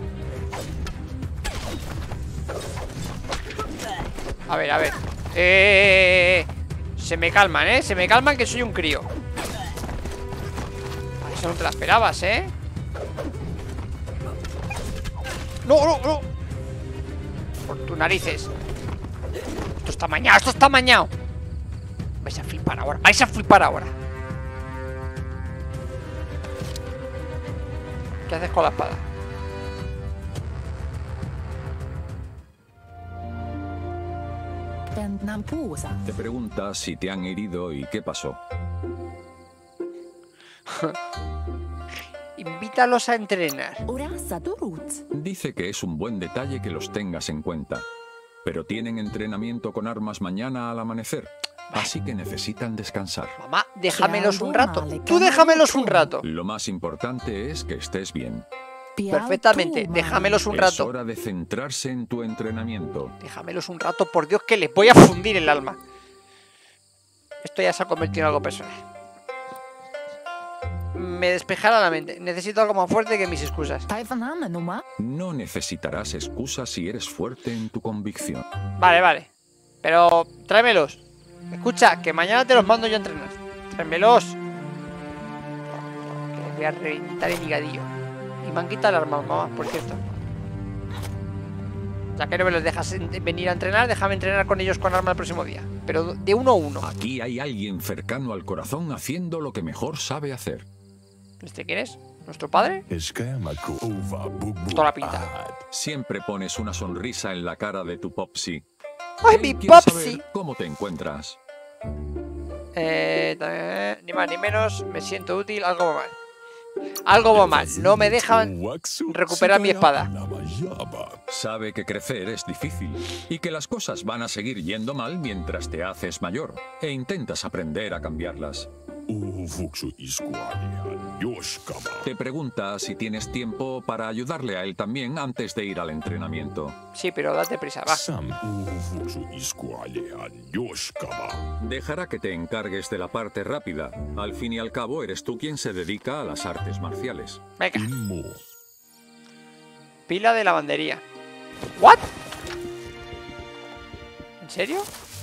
A ver, a ver. Eh... Se me calman, ¿eh? Se me calman que soy un crío. Ah, eso no te la esperabas, ¿eh? ¡No, no, no! Por tus narices. Esto está mañado, esto está mañado. Vais a flipar ahora, vais a flipar ahora. ¿Qué haces con la espada? Te preguntas si te han herido y qué pasó. Invítalos a entrenar. Dice que es un buen detalle que los tengas en cuenta. Pero tienen entrenamiento con armas mañana al amanecer. Así que necesitan descansar. Mamá, déjamelos un rato. Tú déjamelos un rato. Lo más importante es que estés bien. Perfectamente, déjamelos un Es rato. hora de centrarse en tu entrenamiento. Déjamelos un rato, por Dios, que les voy a fundir el alma. Esto ya se ha convertido en algo personal. Me despejará la mente. Necesito algo más fuerte que mis excusas. No necesitarás excusas si eres fuerte en tu convicción. Vale, vale. Pero tráemelos. Escucha, que mañana te los mando yo a entrenar. Tráemelos. Que les voy a reventar el higadillo. Y me han quitado el arma, mamá, por cierto. Ya que no me los dejas venir a entrenar, déjame entrenar con ellos con arma el próximo día. Pero de uno a uno. Aquí hay alguien cercano al corazón haciendo lo que mejor sabe hacer. ¿Este quién es? ¿Nuestro padre? Toda la pinta. Siempre pones una sonrisa en la cara de tu Popsy. ¡Ay, Él mi quiere Popsy! saber ¿Cómo te encuentras? Eh, eh, ni más ni menos, me siento útil, algo va mal. Algo va mal, no me dejan recuperar mi espada. Sabe que crecer es difícil y que las cosas van a seguir yendo mal mientras te haces mayor e intentas aprender a cambiarlas. Te pregunta si tienes tiempo para ayudarle a él también antes de ir al entrenamiento. Sí, pero date prisa, va. Dejará que te encargues de la parte rápida. Al fin y al cabo, eres tú quien se dedica a las artes marciales. Venga. Pila de lavandería. ¿What? ¿En serio?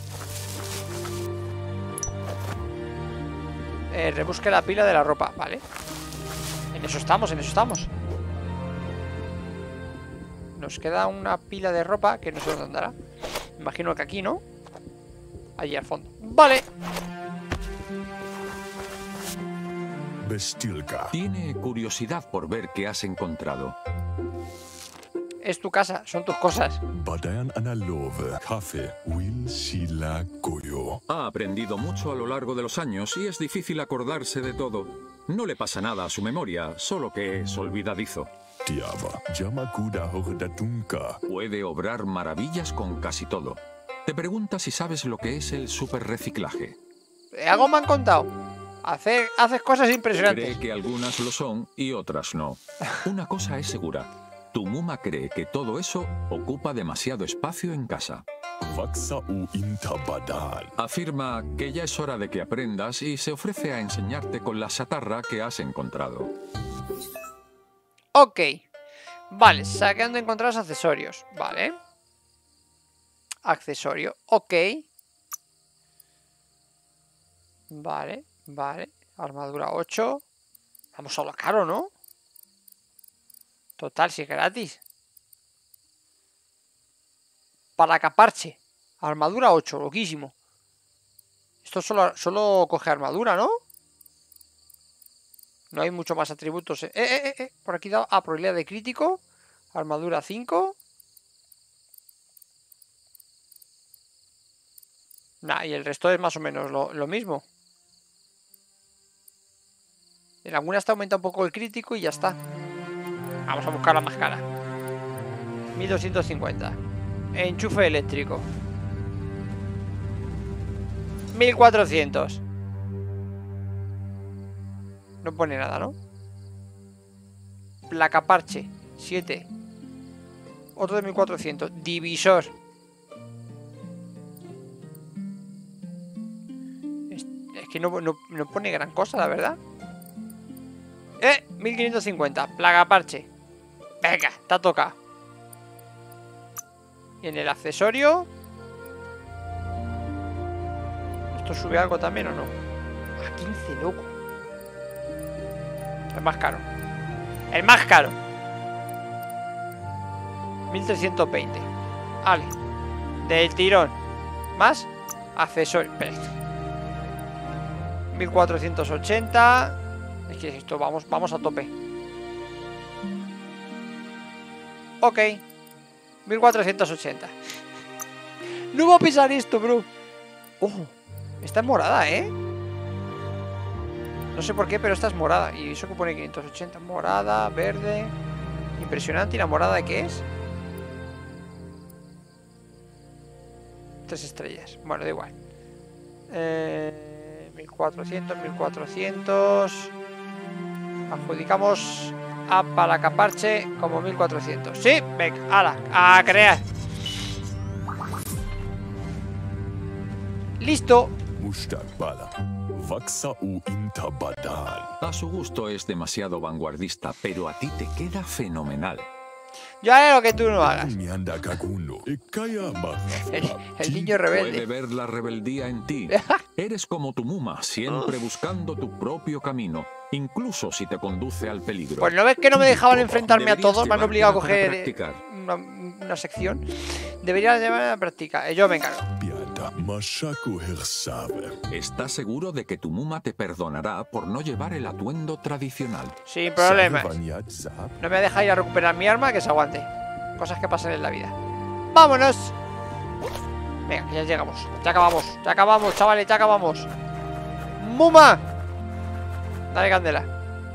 Eh, rebusque la pila de la ropa, vale. En eso estamos, en eso estamos. Nos queda una pila de ropa que no sé dónde andará. Me imagino que aquí, ¿no? Allí al fondo. Vale. Tiene curiosidad por ver qué has encontrado. Es tu casa, son tus cosas. Ha aprendido mucho a lo largo de los años y es difícil acordarse de todo. No le pasa nada a su memoria, solo que es olvidadizo. Puede obrar maravillas con casi todo. Te pregunta si sabes lo que es el superreciclaje. Algo me han contado. Hacer, haces cosas impresionantes. Cree que algunas lo son y otras no. Una cosa es segura. Tu Muma cree que todo eso ocupa demasiado espacio en casa. Afirma que ya es hora de que aprendas y se ofrece a enseñarte con la chatarra que has encontrado. Ok. Vale, saqueando encontrados accesorios. Vale. Accesorio. Ok. Vale, vale. Armadura ocho. Vamos a lo caro, ¿no? Total, si es gratis. Para caparche. Armadura ocho, loquísimo. Esto solo, solo coge armadura, ¿no? No hay mucho más atributos. Eh, eh, eh, eh. Por aquí da. Ah, probabilidad de crítico. Armadura cinco. Nah, y el resto es más o menos lo, lo mismo. En algunas te aumenta un poco el crítico y ya está. Vamos a buscar la más cara. mil doscientos cincuenta. Enchufe eléctrico. mil cuatrocientos. No pone nada, ¿no? Placa parche. siete. Otro de mil cuatrocientos. Divisor. Es, es que no, no, no pone gran cosa, la verdad. Eh, mil quinientos cincuenta. Placa parche. Venga, te ha tocado. Y en el accesorio. ¿Esto sube algo también o no? A quince, loco. El más caro. El más caro. mil trescientos veinte. Vale. Del tirón. Más accesorio. Espera. mil cuatrocientos ochenta. Es que esto vamos, vamos a tope. Ok. mil cuatrocientos ochenta. No voy a pisar esto, bro. Ojo. Esta es morada, ¿eh? No sé por qué, pero esta es morada. Y eso que pone quinientos ochenta. Morada, verde. Impresionante. ¿Y la morada de qué es? Tres estrellas. Bueno, da igual. Eh, mil cuatrocientos, mil cuatrocientos. Adjudicamos a Palacaparche como mil cuatrocientos. Sí, venga, ala, a crear. Listo. A su gusto es demasiado vanguardista, pero a ti te queda fenomenal. Yo haré lo que tú no hagas. El, el niño rebelde. Puede ver la rebeldía en ti. Eres como tu Muma, siempre buscando tu propio camino, incluso si te conduce al peligro. Pues no ves que no me dejaban enfrentarme a Deberías todos, me han obligado a llevártela coger para practicar. una, una sección. Debería llevar a la práctica. Yo me encargo. ¿Estás seguro de que tu Muma te perdonará por no llevar el atuendo tradicional? Sin problemas. No me deja ir a recuperar mi arma, que se aguante. Cosas que pasan en la vida. ¡Vámonos! Venga, que ya llegamos. Ya acabamos, ya acabamos, chavales, ya acabamos. ¡Muma! Dale candela.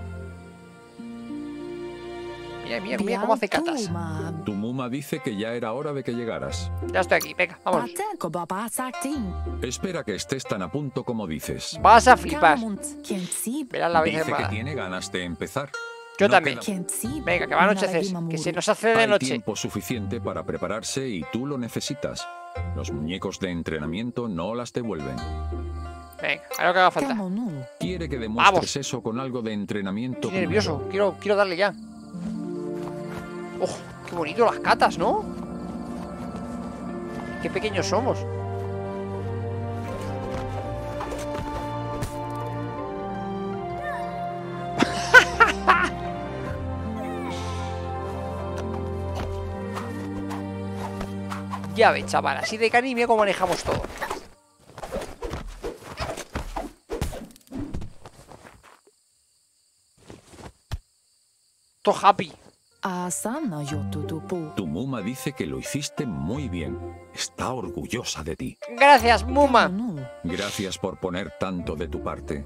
Mira, mira, mira cómo hace catas. Tu Muma dice que ya era hora de que llegaras. Ya estoy aquí, venga, vamos. Espera que estés tan a punto como dices. Vas a flipar. Verás la Dice que Virgen. tiene ganas de empezar. Yo No también. queda Venga, que va a anochecer. Que se nos hace de Hay noche. tiempo suficiente para prepararse y tú lo necesitas. Los muñecos de entrenamiento no las devuelven. Venga, a lo que haga falta. Quiere que demuestres Vamos. eso con algo de entrenamiento. Estoy nervioso. Quiero, quiero darle ya. ¡Oh! ¡Qué bonito las catas!, ¿no? ¡Qué pequeños somos! Ya ves, chaval, así de cariño como manejamos todo. Todo happy. Tu Muma dice que lo hiciste muy bien. Está orgullosa de ti. Gracias, Muma. Gracias por poner tanto de tu parte.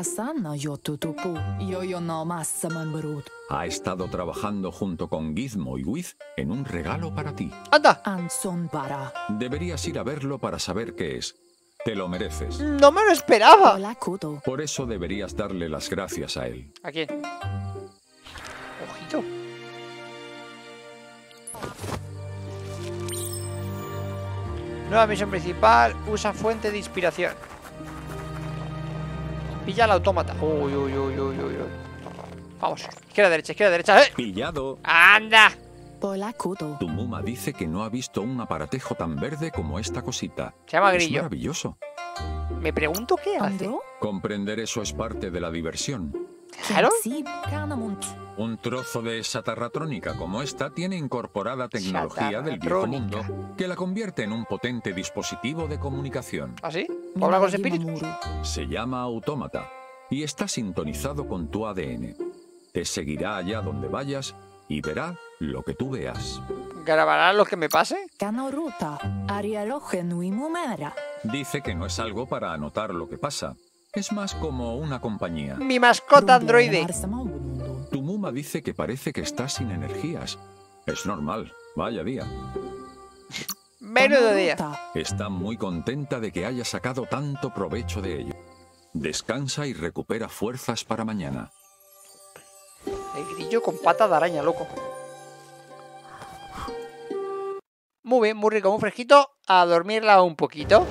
Ha estado trabajando junto con Gizmo y Wiz en un regalo para ti. Anda. Deberías ir a verlo para saber qué es. Te lo mereces. No me lo esperaba. Por eso deberías darle las gracias a él. ¿A quién? Ojito. Nueva misión principal. Usa fuente de inspiración. Pilla al autómata. Uy, uy, uy, uy, uy, uy. Vamos. Izquierda, derecha, izquierda, derecha. ¡Eh! ¡Pillado! ¡Anda! Tu Muma dice que no ha visto un aparatejo tan verde como esta cosita. Se llama Es grillo. maravilloso. Me pregunto qué hace. Comprender eso es parte de la diversión. Claro. Un trozo de satarratrónica como esta tiene incorporada tecnología del viejo mundo que la convierte en un potente dispositivo de comunicación. ¿Ah, sí? ¿Puedo hablar con ese espíritu? Se llama autómata y está sintonizado con tu A D N. Te seguirá allá donde vayas y verá lo que tú veas. ¿Grabará lo que me pase? Dice que no es algo para anotar lo que pasa. Es más como una compañía. Mi mascota androide. Tu Muma dice que parece que estás sin energías. Es normal. Vaya día. Menudo día. Está muy contenta de que haya sacado tanto provecho de ello. Descansa y recupera fuerzas para mañana. El grillo con pata de araña, loco. Muy bien, muy rico, muy fresquito. A dormirla un poquito.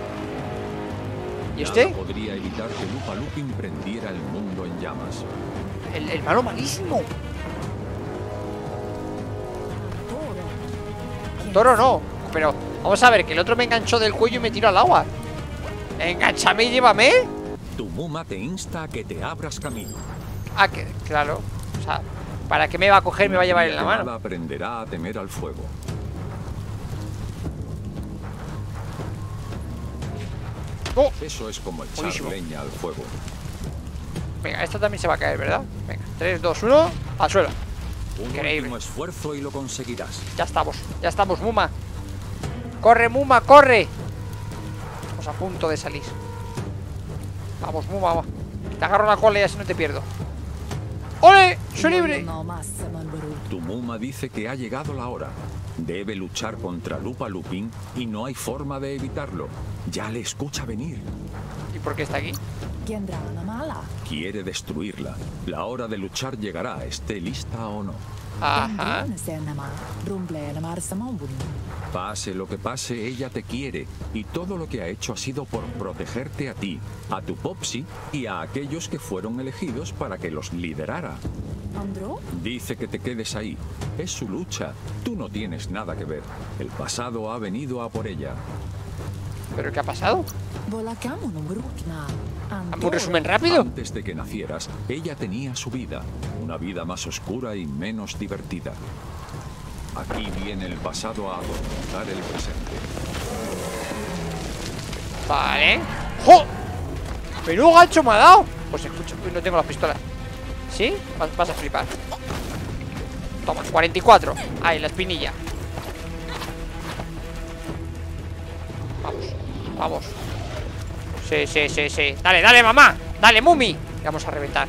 ¿Y usted? Nada podría evitar que Lupa Lupin prendiera el mundo en llamas. El, el malo malísimo. Toro no. Pero vamos a ver, que el otro me enganchó del cuello y me tiró al agua. Engánchame y llévame. Tu Muma te insta a que te abras camino. Ah, que claro. O sea, ¿para qué me va a coger y me va a llevar en la mano? Nada aprenderá a temer al fuego. Oh. Eso es como echar Buenísimo. leña al fuego. Venga, esta también se va a caer, ¿verdad? Venga, tres, dos, uno, al suelo. Un Increíble. último esfuerzo y lo conseguirás. Ya estamos, ya estamos, Muma. Corre, Muma, corre. Estamos a punto de salir. Vamos, Muma, va. Te agarro la cola y así no te pierdo. ¡Ole! ¡Soy libre! Tu Muma dice que ha llegado la hora. Debe luchar contra Lupa Lupin y no hay forma de evitarlo. Ya le escucha venir. ¿Y por qué está aquí? Quiere destruirla. La hora de luchar llegará, esté lista o no. Ajá. Pase lo que pase, ella te quiere. Y todo lo que ha hecho ha sido por protegerte a ti, a tu Popsy y a aquellos que fueron elegidos para que los liderara. Dice que te quedes ahí. Es su lucha. Tú no tienes nada que ver. El pasado ha venido a por ella. ¿Pero qué ha pasado? ¿Un resumen rápido? Antes de que nacieras, ella tenía su vida. Una vida más oscura y menos divertida. Aquí viene el pasado a atormentar el presente. Vale. ¡Jo! ¡Pero gancho me ha dado! Pues escucho, uy, no tengo las pistolas. ¿Sí? Vas, vas a flipar. Toma, cuarenta y cuatro. Ahí, la espinilla. Vamos, vamos. Sí, sí, sí, sí. Dale, dale, mamá. Dale, Mumi. Vamos a reventar.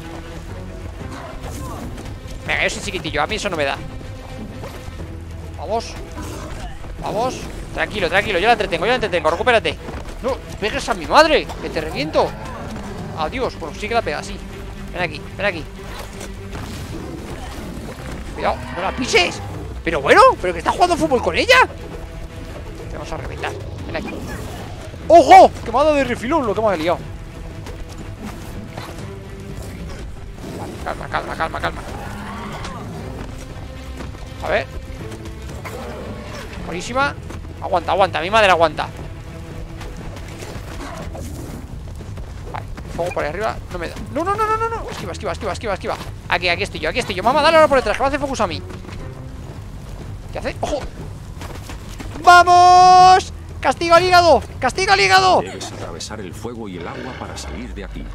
Venga, yo soy chiquitillo. A mí eso no me da. Vamos. Vamos. Tranquilo, tranquilo. Yo la entretengo, yo la entretengo. Recupérate. No, pegues a mi madre. Que te reviento. Adiós. Bueno, sí que la pega, sí. Ven aquí, ven aquí. Cuidado, no la pises. Pero bueno, pero que está jugando fútbol con ella. Te vamos a reventar. Ven aquí. ¡Ojo! Que me ha dado de refilón lo que hemos liado. Vale, calma, calma, calma, calma. A ver. Buenísima. Aguanta, aguanta, mi madre aguanta. Vale, fuego por ahí arriba. No me da. No, no, no, no, no, no. Esquiva, esquiva, esquiva, esquiva, esquiva. Aquí, aquí estoy yo, aquí estoy yo. Mamá, dale ahora por detrás, que me hace focus a mí. ¿Qué hace? ¡Ojo! ¡Vamos! ¡Castiga al hígado! ¡Castiga al hígado! Debes atravesar el fuego y el agua para salir de aquí.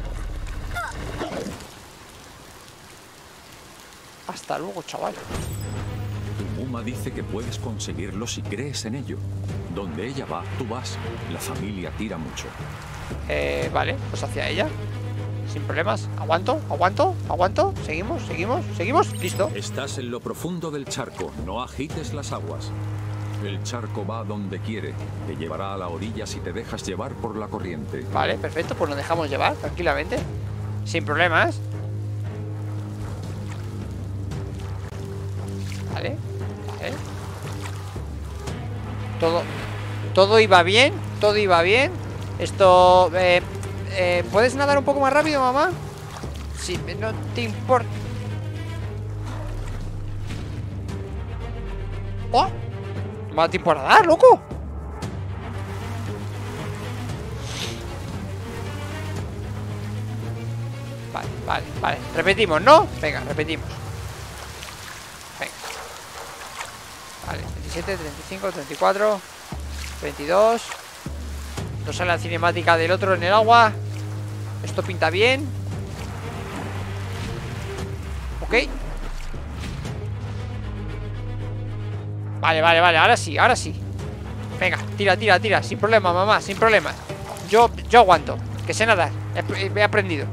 Hasta luego, chaval. Tu Muma dice que puedes conseguirlo si crees en ello. Donde ella va, tú vas. La familia tira mucho. Eh, vale, pues hacia ella. Sin problemas. Aguanto, aguanto, aguanto. Seguimos, seguimos, seguimos. Listo. Estás en lo profundo del charco. No agites las aguas. El charco va donde quiere. Te llevará a la orilla si te dejas llevar por la corriente. Vale, perfecto. Pues nos dejamos llevar tranquilamente. Sin problemas. Vale, vale. Todo, todo iba bien. Todo iba bien. Esto... Eh, eh, ¿puedes nadar un poco más rápido, mamá? Si no te importa. ¡Oh! ¿Me va a tiempo a nadar, loco? Vale, vale, vale. Repetimos, ¿no? Venga, repetimos. Venga. Vale, veintisiete, treinta y cinco, treinta y cuatro, veintidós. No sale la cinemática del otro en el agua. Esto pinta bien. Ok. Vale, vale, vale, ahora sí, ahora sí. Venga, tira, tira, tira. Sin problema, mamá, sin problema. Yo, yo aguanto, que sé nadar. He, he aprendido.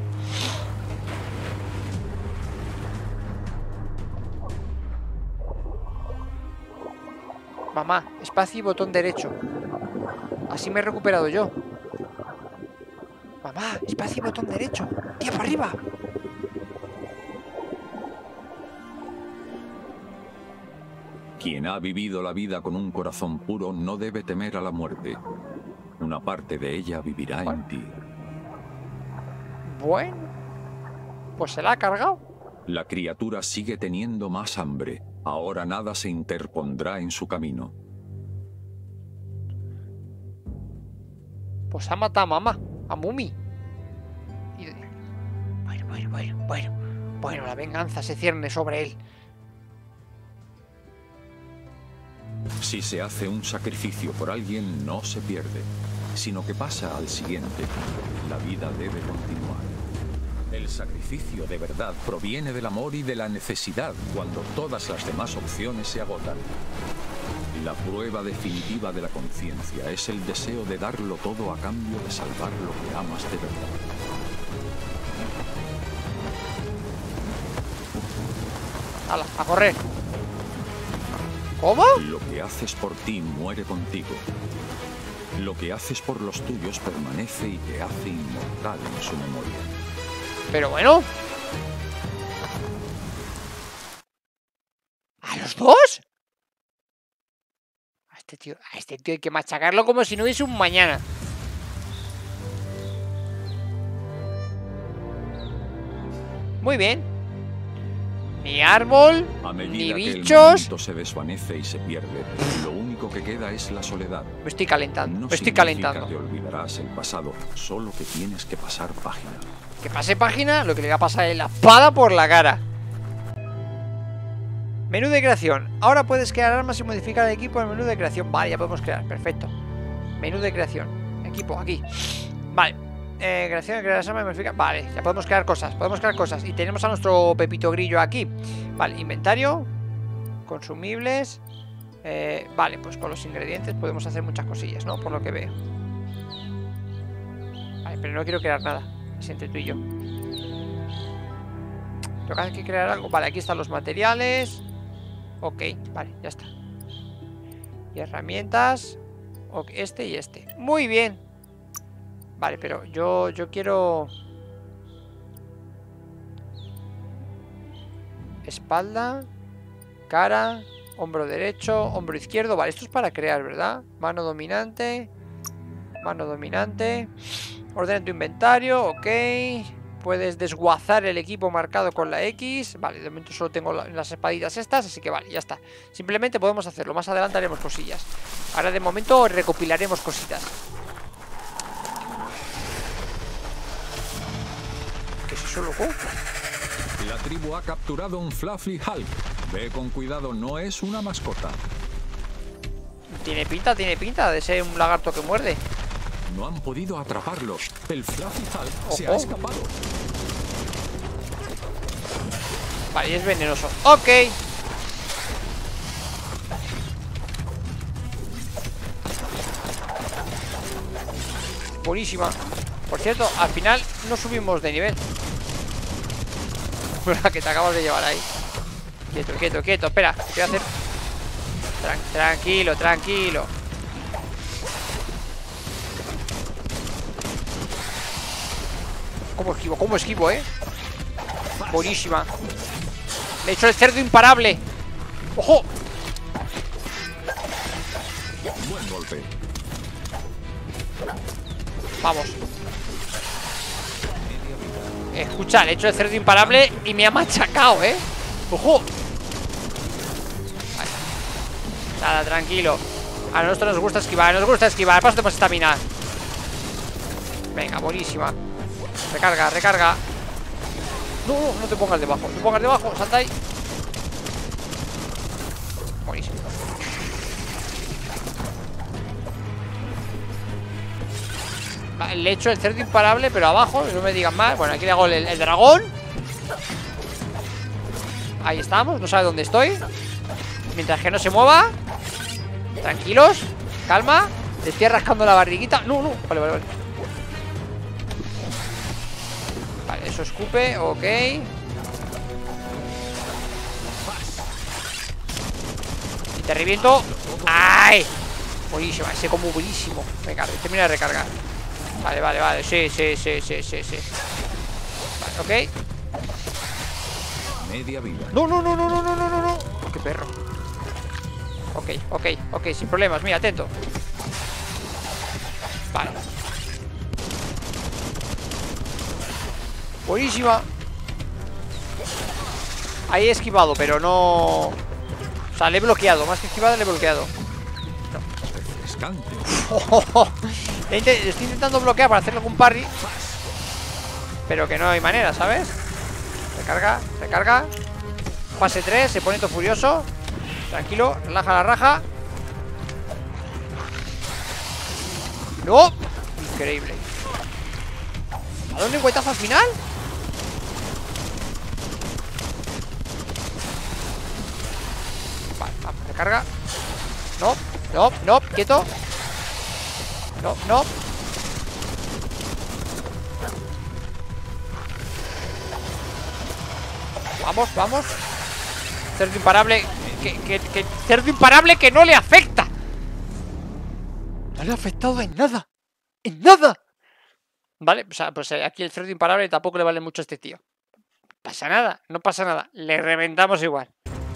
Mamá, espacio y botón derecho. Así me he recuperado yo. Mamá, espacio y botón derecho. Tía, para arriba. Quien ha vivido la vida con un corazón puro no debe temer a la muerte. Una parte de ella vivirá en ti. Bueno, pues se la ha cargado. La criatura sigue teniendo más hambre. Ahora nada se interpondrá en su camino. Pues ha matado a mamá, a Mumi. Y... Bueno, bueno, bueno, bueno. Bueno, la venganza se cierne sobre él. Si se hace un sacrificio por alguien, no se pierde, sino que pasa al siguiente. La vida debe continuar. El sacrificio de verdad proviene del amor y de la necesidad cuando todas las demás opciones se agotan. La prueba definitiva de la conciencia es el deseo de darlo todo a cambio de salvar lo que amas de verdad. ¡Hala, a correr! ¿Cómo? Lo que haces por ti muere contigo. Lo que haces por los tuyos permanece y te hace inmortal en su memoria. Pero bueno. ¿A los dos? A este tío, a este tío hay que machacarlo como si no hubiese un mañana. Muy bien. Ni árbol, A medida ni que bichos. el momento se desvanece y se pierde, lo único que queda es la soledad. Me estoy calentando, No me estoy significa calentando. que olvidarás el pasado, solo que tienes que pasar página. Que pase página, lo que le va a pasar es la espada por la cara. Menú de creación. Ahora puedes crear armas y modificar el equipo en el menú de creación. Vale, ya podemos crear, perfecto. Menú de creación. Equipo, aquí. Vale. Eh, creación, crear armas y modificar. Vale, ya podemos crear cosas, podemos crear cosas. Y tenemos a nuestro Pepito Grillo aquí. Vale, inventario. Consumibles. Eh, vale, pues con los ingredientes podemos hacer muchas cosillas, ¿no? Por lo que veo. Vale, pero no quiero crear nada. Es entre tú y yo. Tengo que crear algo. Vale, aquí están los materiales. Ok, vale, ya está. Y herramientas. Ok, este y este. Muy bien. Vale, pero yo, yo quiero... Espalda. Cara. Hombro derecho. Hombro izquierdo. Vale, esto es para crear, ¿verdad? Mano dominante. Mano dominante. Ordena tu inventario. Ok. Puedes desguazar el equipo marcado con la X. Vale, de momento solo tengo la, las espaditas estas. Así que vale, ya está. Simplemente podemos hacerlo. Más adelante haremos cosillas. Ahora de momento recopilaremos cositas. ¿Qué es eso, loco? La tribu ha capturado un Fluffy Hulk. Ve con cuidado, no es una mascota. Tiene pinta, tiene pinta de ser un lagarto que muerde. No han podido atraparlo. El Fluffy Hulk Ojo. se ha escapado. Vale, y es venenoso. Ok. Buenísima. Por cierto, al final no subimos de nivel. La que te acabas de llevar ahí. Quieto, quieto, quieto. Espera, ¿qué voy a hacer? Tran- tranquilo, tranquilo. ¿Cómo esquivo? ¿Cómo esquivo, eh? Buenísima. Le he hecho el cerdo imparable. ¡Ojo! Buen golpe. Vamos. Escucha, le he hecho el cerdo imparable y me ha machacado, ¿eh? ¡Ojo! Vale. Nada, tranquilo. A nosotros nos gusta esquivar, nos gusta esquivar. Paso tenemos estamina. Venga, buenísima. Recarga, recarga. No, no, no te pongas debajo. No te pongas debajo, salta ahí. Buenísimo. Vale, le he hecho el cerdo imparable, pero abajo, no me digan más. Bueno, aquí le hago el, el dragón. Ahí estamos, no sabe dónde estoy. Mientras que no se mueva. Tranquilos, calma. Le estoy rascando la barriguita. No, no, vale, vale, vale. Vale, eso escupe, ok. Y te reviento. ¡Ay! Buenísima, ese combo buenísimo. Venga, termina de recargar. Vale, vale, vale, sí, sí, sí, sí, sí, sí. Vale, ok. Media vida. No, no, no, no, no, no, no, no, no. Oh, qué perro. Ok, ok, ok, sin problemas, mira, atento. Vale. Buenísima. Ahí he esquivado, pero no... O sea, le he bloqueado, más que esquivado le he bloqueado. No. Refrescante. Estoy intentando bloquear para hacerle algún parry, pero que no hay manera, ¿sabes? Recarga, recarga. Fase tres, se pone todo furioso. Tranquilo, relaja la raja. ¡No! Increíble. ¿A dónde encuentras al final? Vale, vamos, recarga. No, no, no, quieto. No, no. Vamos, vamos. Cerdo imparable. Que, que, que cerdo imparable que no le afecta. No le ha afectado en nada. En nada. Vale, o sea, pues aquí el cerdo imparable tampoco le vale mucho a este tío. Pasa nada, no pasa nada. Le reventamos igual.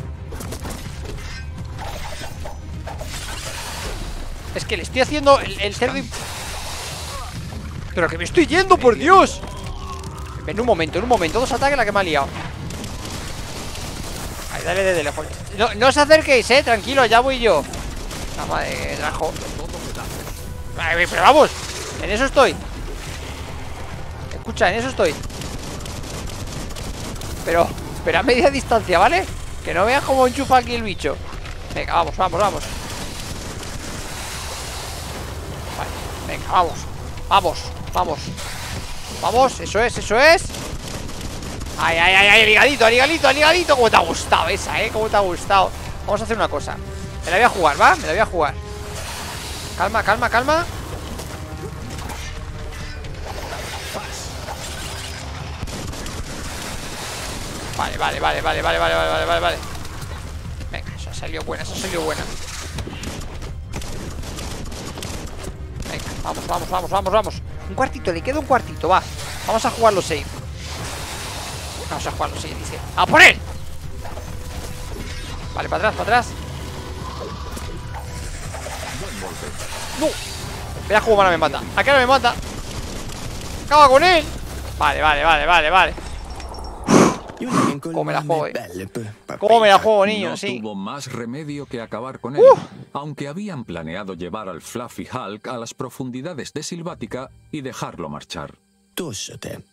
Es que le estoy haciendo el, el cerdo imp... Pero que me estoy yendo, por Dios. En un momento, en un momento. Dos ataques la que me ha liado. Ahí, dale desde lejos. No, no os acerquéis, eh, tranquilo, ya voy yo. La madre que trajo. Ay, pero vamos, en eso estoy. Escucha, en eso estoy. Pero, pero a media distancia, ¿vale? Que no veas cómo enchufa aquí el bicho. Venga, vamos, vamos, vamos. Vale, venga, vamos. Vamos, vamos. Vamos, eso es, eso es. Ay, ay, ay, ay, el ligadito, el ligadito, el ligadito. ¿Cómo te ha gustado esa, eh? ¿Cómo te ha gustado? Vamos a hacer una cosa. Me la voy a jugar, ¿va? Me la voy a jugar. Calma, calma, calma. Vale, vale, vale, vale, vale, vale, vale, vale, vale. Venga, eso ha salido buena, eso ha salido buena. Venga, vamos, vamos, vamos, vamos, vamos. Un cuartito, le queda un cuartito, va. Vamos a jugarlo safe. Vamos a jugarlo safe, dice. ¡A por él! Vale, para atrás, para atrás. ¡No! Mira cómo ahora me mata. ¿A qué hora me mata? ¡Acaba con él! Vale, vale, vale, vale, vale. ¿Cómo me la juego, eh? ¿Cómo me la juego, niño? No Sí. tuvo más remedio que acabar con él. Uh. Aunque habían planeado llevar al Fluffy Hulk a las profundidades de Silvática y dejarlo marchar. Nos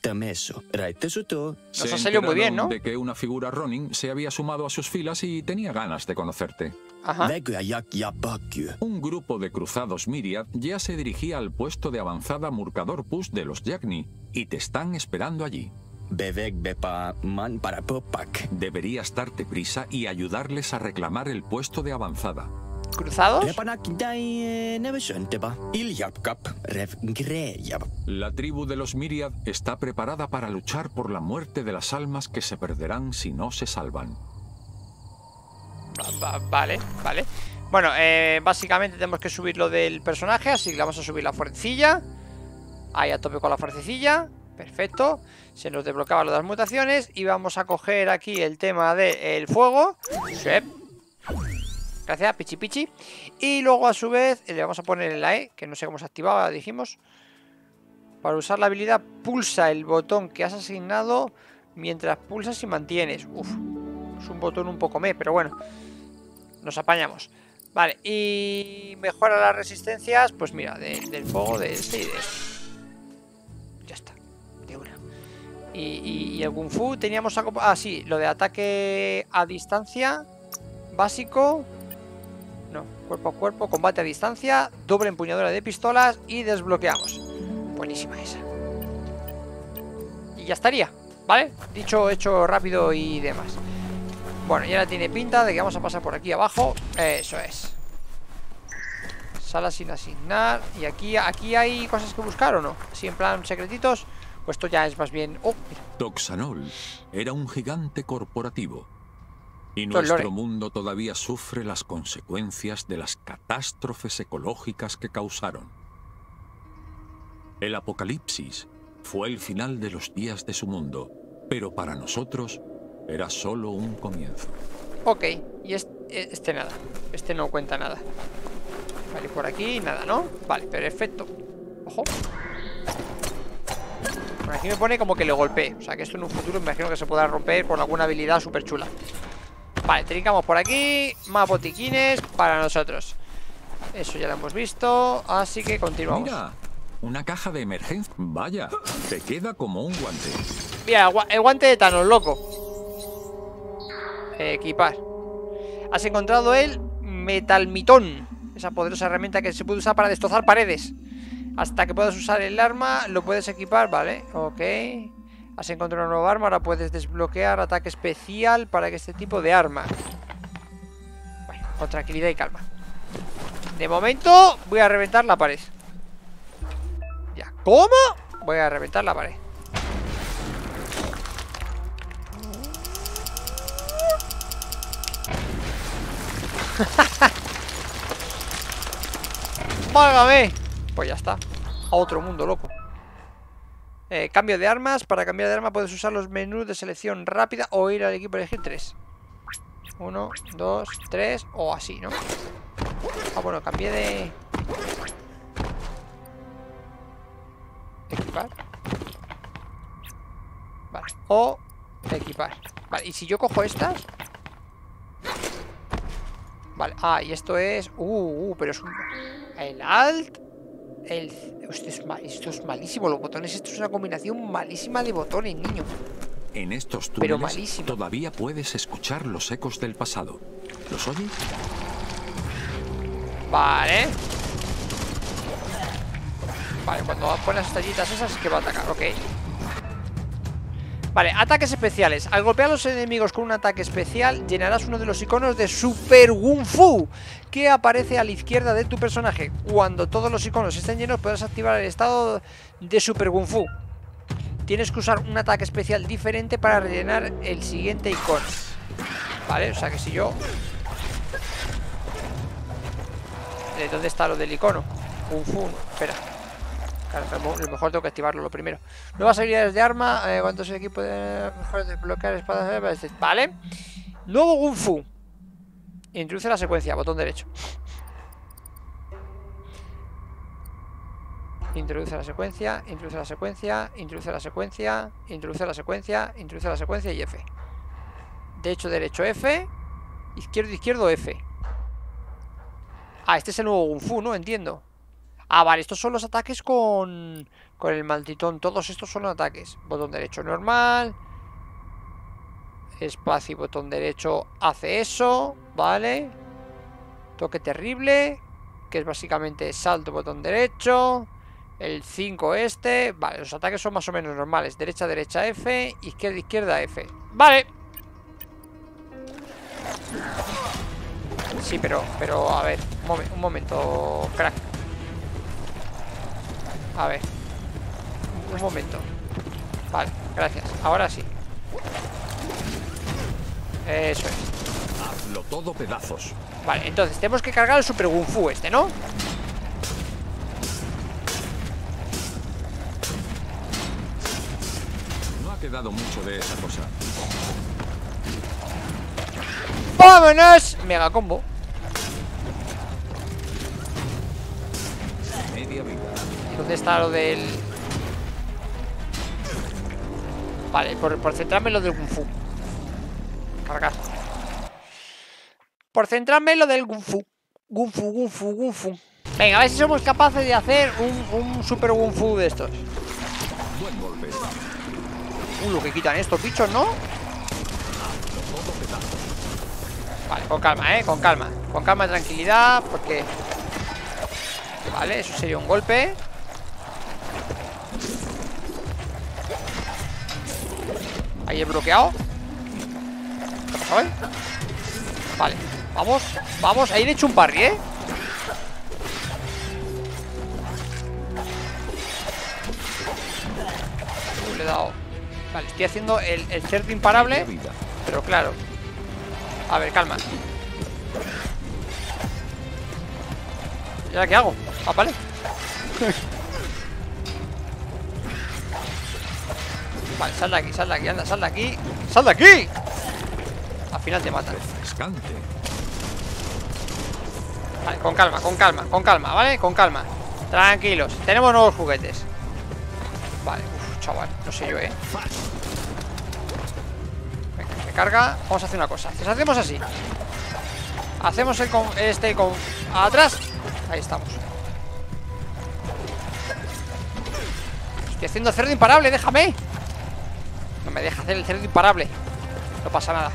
Se ha salido muy bien, enteraron ¿no? de que una figura Ronin se había sumado a sus filas y tenía ganas de conocerte. Ajá. Un grupo de cruzados Myriad ya se dirigía al puesto de avanzada Murkador Push de los Yagni y te están esperando allí. Deberías darte prisa y ayudarles a reclamar el puesto de avanzada. ¿Cruzados? La tribu de los Myriad está preparada para luchar por la muerte de las almas que se perderán si no se salvan. Va- va- Vale, vale. Bueno, eh, básicamente tenemos que subir lo del personaje, así que le vamos a subir la fuercecilla. Ahí a tope con la fuercecilla. Perfecto. Se nos desbloqueaba lo de las mutaciones. Y vamos a coger aquí el tema del fuego. Sí. Gracias, pichi pichi. Y luego a su vez le vamos a poner en la E, que no sé cómo se activaba, dijimos. Para usar la habilidad, pulsa el botón que has asignado mientras pulsas y mantienes. Uf, es un botón un poco me, pero bueno, nos apañamos. Vale, y mejora las resistencias, pues mira, de- del fuego, de este y de este. Ya está, de una. Y, y, y el Kung Fu teníamos algo... Ah, sí, lo de ataque a distancia. Básico. No, cuerpo a cuerpo, combate a distancia, doble empuñadura de pistolas y desbloqueamos. Buenísima esa. Y ya estaría, ¿vale? Dicho, hecho rápido y demás. Bueno, ya tiene pinta de que vamos a pasar por aquí abajo. Eso es. Sala sin asignar. Y aquí, aquí hay cosas que buscar o no. Así en plan secretitos. Pues esto ya es más bien... Oh, mira. Toxanol era un gigante corporativo. Y Esto es nuestro lore. mundo todavía sufre las consecuencias de las catástrofes ecológicas que causaron. El apocalipsis fue el final de los días de su mundo, pero para nosotros era solo un comienzo. Ok, y este, este nada. Este no cuenta nada. Vale, por aquí nada, ¿no? Vale, perfecto. Ojo. Por aquí me pone como que le golpee. O sea que esto en un futuro me imagino que se podrá romper con alguna habilidad súper chula. Vale, trincamos por aquí. Más botiquines para nosotros. Eso ya lo hemos visto. Así que continuamos. Mira, una caja de emergencia. Vaya, te queda como un guante. Mira, el, gua el guante de Thanos, loco. Eh, equipar. Has encontrado el metalmitón. Esa poderosa herramienta que se puede usar para destrozar paredes. Hasta que puedas usar el arma, lo puedes equipar, vale. Ok. Has encontrado una nueva arma, ahora puedes desbloquear ataque especial para que este tipo de arma. Bueno, con tranquilidad y calma. De momento, voy a reventar la pared. Ya. ¿Cómo? Voy a reventar la pared. ¡Válgame! Pues ya está. A otro mundo, loco. Eh, cambio de armas. Para cambiar de arma puedes usar los menús de selección rápida o ir al equipo a elegir tres. Uno, dos, tres o así, ¿no? Ah, bueno, cambié de... Equipar. Vale, o equipar. Vale, y si yo cojo estas... Vale, ah, y esto es... Uh, uh, pero es un... El alt... El... Esto es, mal... esto es malísimo, los botones. Esto es una combinación malísima de botones, niño. En estos Pero túneles malísimo. todavía puedes escuchar los ecos del pasado. ¿Los oyes? Vale. Vale, cuando pones las estrellitas esas es que va a atacar, ok. Vale, ataques especiales. Al golpear a los enemigos con un ataque especial, llenarás uno de los iconos de Super Kung Fu que aparece a la izquierda de tu personaje. Cuando todos los iconos estén llenos, podrás activar el estado de Super Kung Fu. Tienes que usar un ataque especial diferente para rellenar el siguiente icono. Vale, o sea que si yo... ¿De dónde está lo del icono? Kung Fu, espera. Claro, a lo mejor tengo que activarlo lo primero. Nuevas habilidades de arma. Eh, ¿Cuántos equipos de mejor desbloquear espadas? Vale. Nuevo Kung Fu. Introduce la secuencia. Botón derecho. Introduce la secuencia. Introduce la secuencia. Introduce la secuencia. Introduce la secuencia. Introduce la secuencia y F. Derecho, derecho, F. Izquierdo, izquierdo, F. Ah, este es el nuevo Kung Fu, ¿no? Entiendo. Ah, vale, estos son los ataques con, con el malditón. Todos estos son los ataques. Botón derecho normal. Espacio y botón derecho hace eso. Vale. Toque terrible. Que es básicamente salto, botón derecho. El cinco este. Vale, los ataques son más o menos normales. Derecha, derecha, F. Izquierda, izquierda, F. Vale. Sí, pero, pero, a ver. Un, momen un momento, crack. A ver. Un momento. Vale, gracias. Ahora sí. Eso es. Hazlo todo pedazos. Vale, entonces tenemos que cargar el Super Kung Fu este, ¿no? No ha quedado mucho de esa cosa. ¡Vámonos! Mega combo. Media vida. ¿Dónde está lo del...? Vale, por, por centrarme en lo del Kung Fu. Cargar. Por centrarme en lo del Kung Fu. Kung Fu, Kung Fu, Kung Fu. Venga, a ver si somos capaces de hacer un, un Super Kung Fu de estos. Buen golpe. Uh, lo que quitan estos bichos, ¿no? Vale, con calma, ¿eh? Con calma. Con calma y tranquilidad, porque... Vale, eso sería un golpe. Ahí he bloqueado. ¿Qué ha pasado, eh? Vale, vamos, vamos. Ahí le he hecho un parry, ¿eh? Uh, le he dado... Vale, estoy haciendo el, el cerdo imparable. Pero claro. A ver, calma. ¿Y ahora qué hago? Ah, vale. Vale, sal de aquí, sal de aquí, anda, sal de aquí. ¡Sal de aquí! Al final te matan. Refrescante. Vale, con calma, con calma, con calma, ¿vale? Con calma. Tranquilos, tenemos nuevos juguetes. Vale, uff, chaval, no sé yo, ¿eh? Venga, recarga. Vamos a hacer una cosa. Si hacemos así. Hacemos el con este con... Atrás. Ahí estamos. Estoy haciendo cerdo imparable, déjame. No me deja hacer el cerdo imparable. No pasa nada.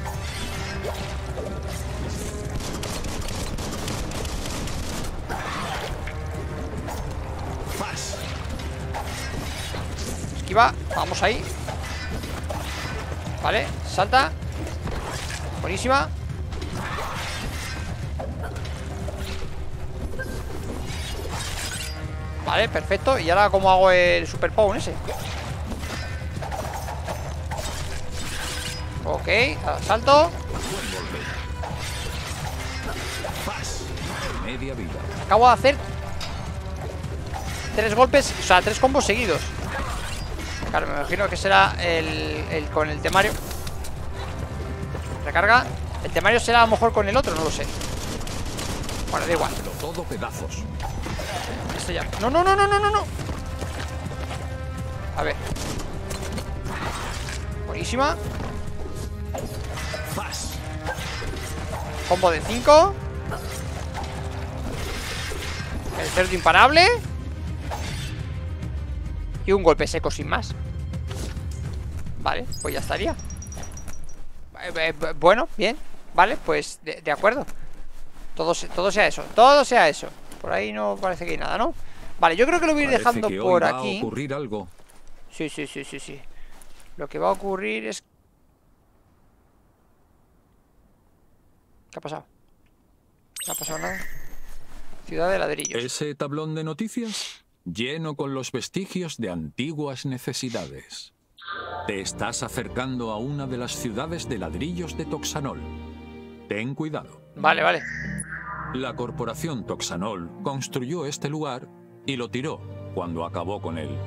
Esquiva, vamos ahí. Vale, salta. Buenísima. Vale, perfecto. Y ahora, ¿cómo hago el super power ese? Ok, ahora salto. Media vida. Acabo de hacer tres golpes, o sea, tres combos seguidos. Claro, me imagino que será el, el con el temario. Recarga. El temario será a lo mejor con el otro, no lo sé. Bueno, da igual. Todo pedazos. Esto ya. No, no, no, no, no, no, no. A ver. Buenísima. Combo de cinco. El cerdo imparable. Y un golpe seco sin más. Vale, pues ya estaría. eh, eh, Bueno, bien. Vale, pues de, de acuerdo. Todo, todo sea eso, todo sea eso. Por ahí no parece que hay nada, ¿no? Vale, yo creo que lo voy a ir Parece dejando que por hoy va aquí. a ocurrir algo. Sí, sí, sí, sí, sí. Lo que va a ocurrir es... ¿Qué ha pasado? No ha pasado nada. Ciudad de ladrillos. Ese tablón de noticias, lleno con los vestigios de antiguas necesidades. Te estás acercando a una de las ciudades de ladrillos de Toxanol. Ten cuidado. Vale, vale. La corporación Toxanol construyó este lugar y lo tiró cuando acabó con él.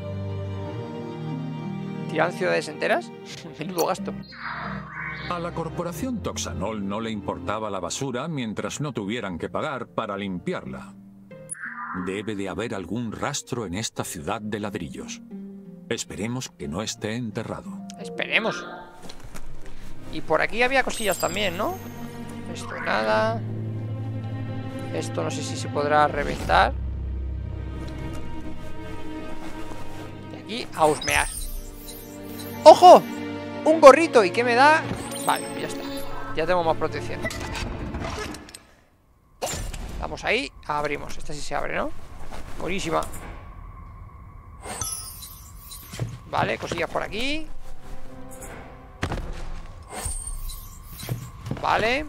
¿Tiran ciudades enteras? Menudo gasto. A la corporación Toxanol no le importaba la basura mientras no tuvieran que pagar para limpiarla. Debe de haber algún rastro en esta ciudad de ladrillos. Esperemos que no esté enterrado. Esperemos. Y por aquí había cosillas también, ¿no? Esto nada. Esto no sé si se podrá reventar. Y aquí a husmear. ¡Ojo! Un gorrito. ¿Y qué me da? Vale, ya está. Ya tengo más protección. Vamos ahí. Abrimos. Esta sí se abre, ¿no? Buenísima. Vale, cosillas por aquí. Vale.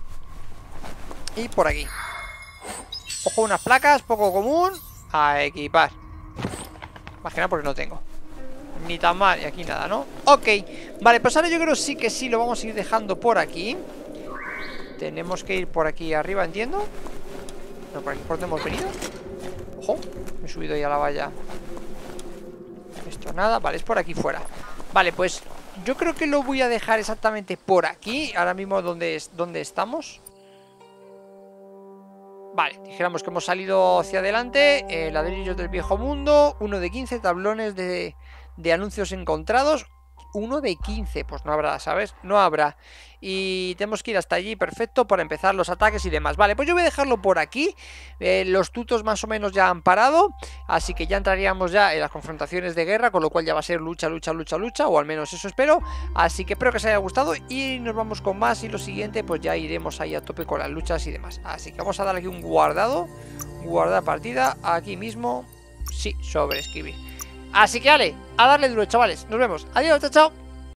Y por aquí. Ojo, unas placas, poco común. A equipar. Más que nada porque no tengo. Ni tan mal, y aquí nada, ¿no? Ok, vale, pues ahora yo creo sí que sí lo vamos a ir dejando por aquí. Tenemos que ir por aquí arriba, entiendo. No, por aquí por donde hemos venido. Ojo, me he subido ya a la valla. Esto nada, vale, es por aquí fuera. Vale, pues yo creo que lo voy a dejar exactamente por aquí. Ahora mismo donde, es, donde estamos. Vale, dijéramos que hemos salido hacia adelante. eh, Ladrillos del viejo mundo. Uno de quince tablones de... de anuncios encontrados. uno de quince. Pues no habrá, ¿sabes? No habrá. Y tenemos que ir hasta allí, perfecto, para empezar los ataques y demás. Vale, pues yo voy a dejarlo por aquí. eh, Los tutos más o menos ya han parado, así que ya entraríamos ya en las confrontaciones de guerra, con lo cual ya va a ser lucha, lucha, lucha, lucha, o al menos eso espero. Así que espero que os haya gustado y nos vamos con más. Y lo siguiente, pues ya iremos ahí a tope con las luchas y demás. Así que vamos a darle aquí un guardado. Guardar partida, aquí mismo. Sí, sobreescribir. Así que vale, a darle duro, chavales. Nos vemos. Adiós, chao, chao.